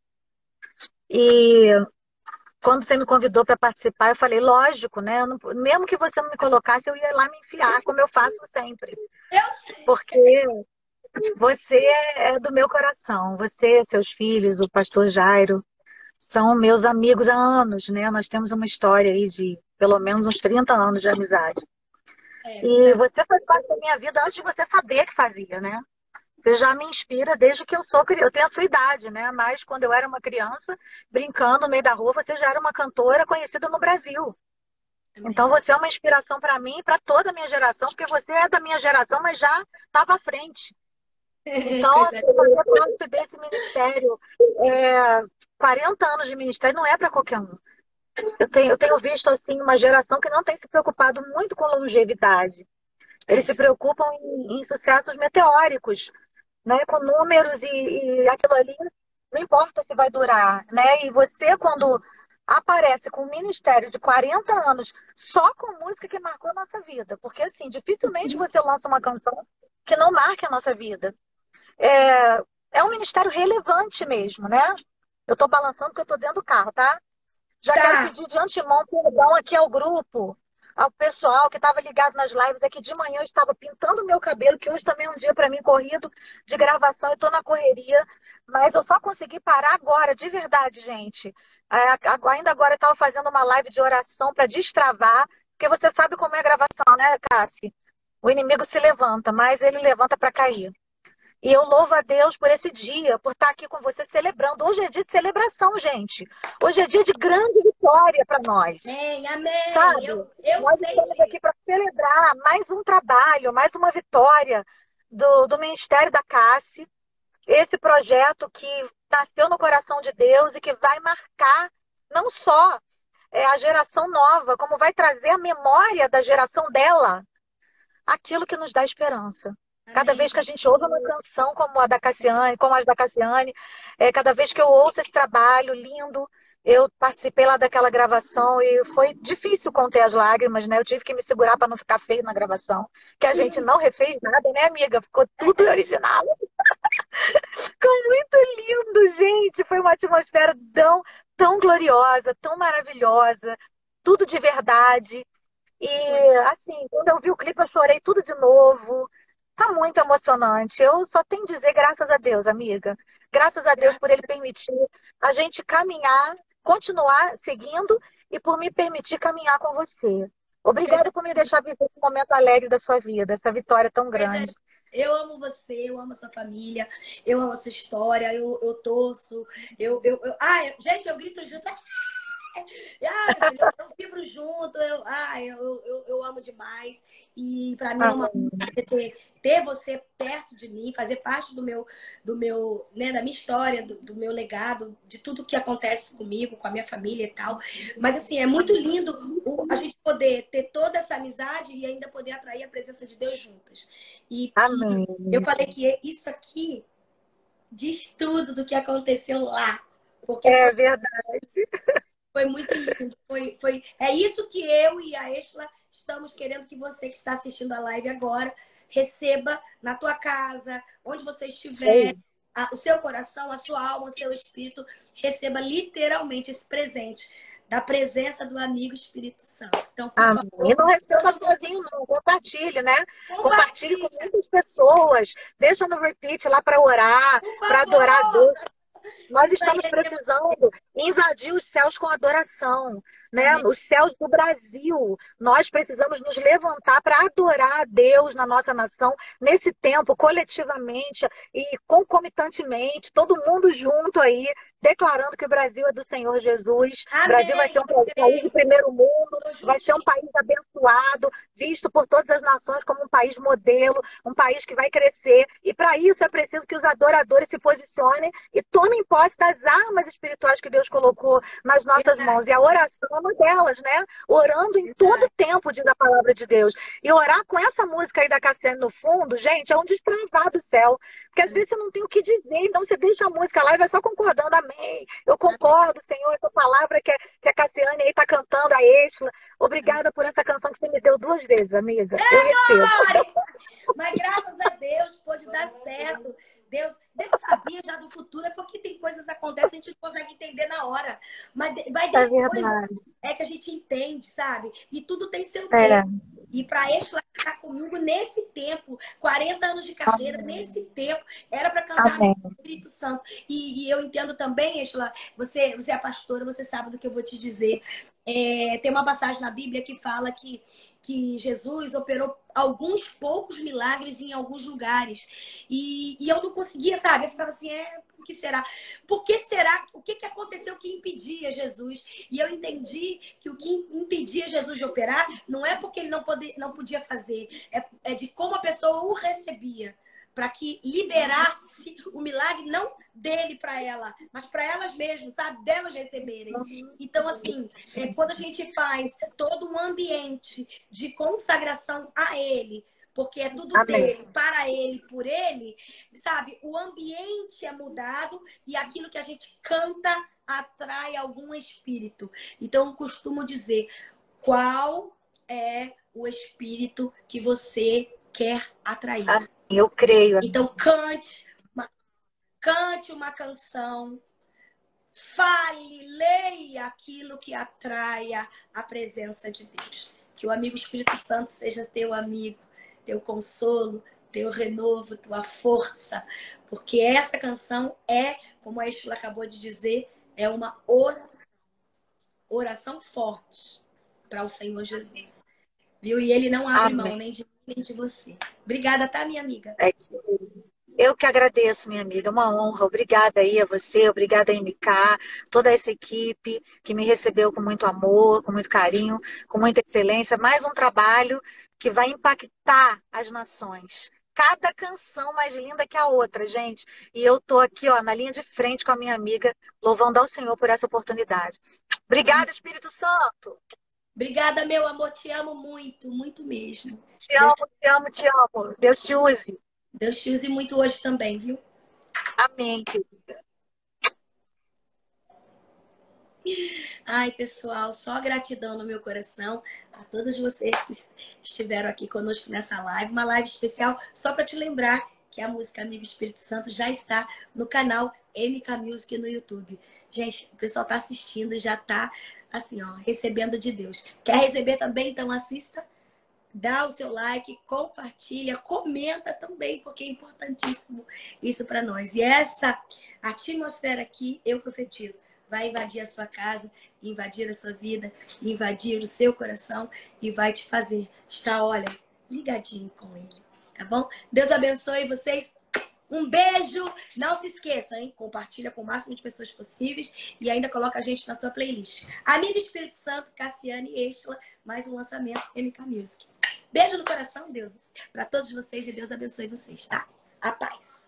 E quando você me convidou para participar, eu falei, lógico, né? Mesmo que você não me colocasse, eu ia lá me enfiar, como eu faço sempre. Eu sei. Porque você é do meu coração. Você, seus filhos, o pastor Jairo, são meus amigos há anos, né? Nós temos uma história aí de pelo menos uns 30 anos de amizade. E você faz parte da minha vida antes de você saber que fazia, né? Você já me inspira desde que eu tenho a sua idade, né? Mas quando eu era uma criança, brincando no meio da rua, você já era uma cantora conhecida no Brasil. Então você é uma inspiração para mim e para toda a minha geração, porque você é da minha geração, mas já estava à frente. Então, assim, fazer parte desse ministério, 40 anos de ministério não é para qualquer um. Eu tenho visto assim uma geração que não tem se preocupado muito com longevidade. Eles se preocupam em sucessos meteóricos, né? Com números e aquilo ali não importa se vai durar, né? E você, quando aparece com um ministério de 40 anos só com música que marcou a nossa vida, porque assim, dificilmente você lança uma canção que não marque a nossa vida. É um ministério relevante mesmo, né? Eu tô balançando porque eu tô dentro do carro, tá? Já quero pedir de antemão perdão aqui ao grupo, ao pessoal que estava ligado nas lives. É que de manhã eu estava pintando o meu cabelo, que hoje também é um dia para mim corrido de gravação. Eu estou na correria, mas eu só consegui parar agora, de verdade, gente. Ainda agora eu estava fazendo uma live de oração para destravar, porque você sabe como é a gravação, né, Cassi? O inimigo se levanta, mas ele levanta para cair. E eu louvo a Deus por esse dia, por estar aqui com você celebrando. Hoje é dia de celebração, gente. Hoje é dia de grande vitória para nós. Amém, amém. Sabe? Eu Nós sei estamos disso. aqui para celebrar mais um trabalho, mais uma vitória do Ministério da Cassi. Esse projeto que nasceu no coração de Deus e que vai marcar não só a geração nova, como vai trazer a memória da geração dela, aquilo que nos dá esperança. Cada vez que a gente ouve uma canção como a da Cassiane, como as da Cassiane, cada vez que eu ouço esse trabalho lindo, eu participei lá daquela gravação e foi difícil conter as lágrimas, né? Eu tive que me segurar para não ficar feio na gravação, que a gente não refez nada, né, amiga? Ficou tudo original. Ficou muito lindo, gente. Foi uma atmosfera tão gloriosa, tão maravilhosa, tudo de verdade. E assim, quando eu vi o clipe, eu chorei tudo de novo. Tá muito emocionante. Eu só tenho a dizer graças a Deus, amiga. Graças a Deus por ele permitir a gente caminhar, continuar seguindo e por me permitir caminhar com você. Obrigada por me deixar viver esse momento alegre da sua vida, essa vitória tão grande. Eu amo você, eu amo a sua família, eu amo a sua história, eu torço, gente, eu grito junto. Meu filho, eu vibro junto, eu amo demais. E pra mim é uma honra ter você perto de mim, fazer parte do meu, né, da minha história, do meu legado, de tudo que acontece comigo, com a minha família e tal. Mas assim, é muito lindo a gente poder ter toda essa amizade e ainda poder atrair a presença de Deus juntas. E Amém. eu falei que isso aqui diz tudo do que aconteceu lá. Porque É verdade. foi muito lindo. É isso que eu e a Estela estamos querendo que você que está assistindo a live agora receba na tua casa, onde você estiver, o seu coração, a sua alma, o seu espírito, receba literalmente esse presente da presença do amigo Espírito Santo. Então, por Amém. favor, E não receba sozinho, não. Compartilhe, né? Compartilhe com muitas pessoas. Deixa no repeat lá para orar, para adorar a Deus. Nós estamos precisando invadir os céus com adoração, né? Os céus do Brasil. Nós precisamos nos levantar para adorar a Deus na nossa nação, nesse tempo, coletivamente e concomitantemente, todo mundo junto aí, declarando que o Brasil é do Senhor Jesus. O Brasil vai ser um país de primeiro mundo, vai ser um país abençoado, visto por todas as nações como um país modelo, um país que vai crescer. E para isso é preciso que os adoradores se posicionem e tomem posse das armas espirituais que Deus colocou nas nossas mãos. E a oração é uma delas, né? Orando em todo tempo, diz a palavra de Deus. E orar com essa música aí da Cassiane no fundo, gente, é um destravar do céu. Porque às vezes você não tem o que dizer, então você deixa a música lá e vai só concordando. Amém. Eu concordo, Senhor, essa palavra que a Cassiane aí tá cantando, a Estela. Obrigada por essa canção que você me deu 2 vezes, amiga. Eu recebo. Mas graças a Deus pode dar certo. Deus sabia já do futuro, é porque tem coisas que acontecem que a gente não consegue entender na hora. Mas depois é que a gente entende, sabe? E tudo tem seu tempo. E para Estela estar comigo nesse tempo, 40 anos de carreira, nesse tempo, era para cantar no Espírito Santo. E eu entendo também, Estela, você é pastora, você sabe do que eu vou te dizer. Tem uma passagem na Bíblia que fala que que Jesus operou alguns poucos milagres em alguns lugares. E eu não conseguia, sabe? Eu ficava assim, por que será? Por que será? O que aconteceu que impedia Jesus? E eu entendi que o que impedia Jesus de operar não é porque ele não podia fazer, é de como a pessoa o recebia, para que liberasse o milagre, não dele para ela, mas para elas mesmas, sabe? Delas receberem. Então, assim, quando a gente faz todo um ambiente de consagração a ele, porque é tudo dele, para ele, por ele, sabe? O ambiente é mudado e aquilo que a gente canta atrai algum espírito. Então, eu costumo dizer, qual é o espírito que você quer atrair? Eu creio. Então, cante uma canção, fale, leia aquilo que atraia a presença de Deus. Que o amigo Espírito Santo seja teu amigo, teu consolo, teu renovo, tua força. Porque essa canção é, como a Estela acabou de dizer, é uma oração forte para o Senhor Jesus. Viu? E ele não abre mão nem de mim, nem de você. Obrigada, tá, minha amiga? É isso aí. Eu que agradeço, minha amiga, uma honra. Obrigada aí a você, obrigada a MK, toda essa equipe que me recebeu com muito amor, com muito carinho, com muita excelência. Mais um trabalho que vai impactar as nações. Cada canção mais linda que a outra, gente. E eu tô aqui, ó, na linha de frente com a minha amiga, louvando ao Senhor por essa oportunidade. Obrigada, Espírito Santo. Obrigada, meu amor. Te amo muito, muito mesmo. Te amo, te amo, te amo. Deus te use. Deus te use muito hoje também, viu? Amém, querida. Ai, pessoal, só gratidão no meu coração a todos vocês que estiveram aqui conosco nessa live. Uma live especial só para te lembrar que a música Amigo Espírito Santo já está no canal MK Music no YouTube. Gente, o pessoal tá assistindo, já tá assim, ó, recebendo de Deus. Quer receber também? Então assista, dá o seu like, compartilha, comenta também, porque é importantíssimo isso para nós. E essa atmosfera aqui, eu profetizo, vai invadir a sua casa, invadir a sua vida, invadir o seu coração e vai te fazer estar, olha, ligadinho com ele, tá bom? Deus abençoe vocês. Um beijo. Não se esqueça, hein? Compartilha com o máximo de pessoas possíveis e ainda coloca a gente na sua playlist. Amiga Espírito Santo, Cassiane e Estela, mais um lançamento MK Music. Beijo no coração, Deus, para todos vocês e Deus abençoe vocês, tá? A paz.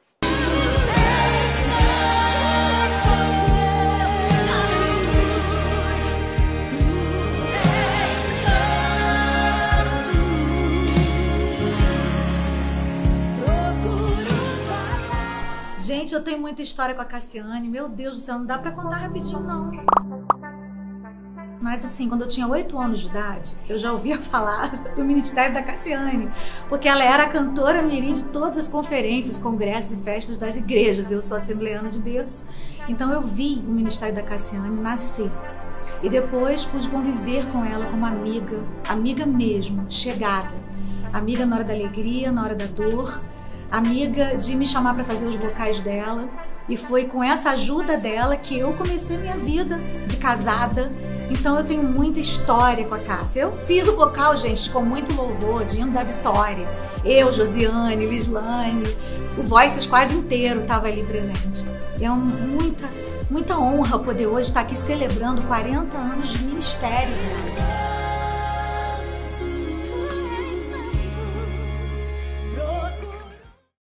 Gente, eu tenho muita história com a Cassiane. Meu Deus do céu, não dá pra contar rapidinho, não. Mas assim, quando eu tinha 8 anos de idade, eu já ouvia falar do ministério da Cassiane. Porque ela era a cantora mirim de todas as conferências, congressos e festas das igrejas. Eu sou assembleana de berço. Então eu vi o ministério da Cassiane nascer. E depois pude conviver com ela como amiga, amiga mesmo, chegada. Amiga na hora da alegria, na hora da dor. Amiga de me chamar para fazer os vocais dela. E foi com essa ajuda dela que eu comecei minha vida de casada. Então eu tenho muita história com a Cássia. Eu fiz o vocal, gente, com muito louvor, de Hino da Vitória. Eu, Josiane, Lislane, o Voices quase inteiro estava ali presente. E é muita honra poder hoje estar aqui celebrando 40 anos de ministério.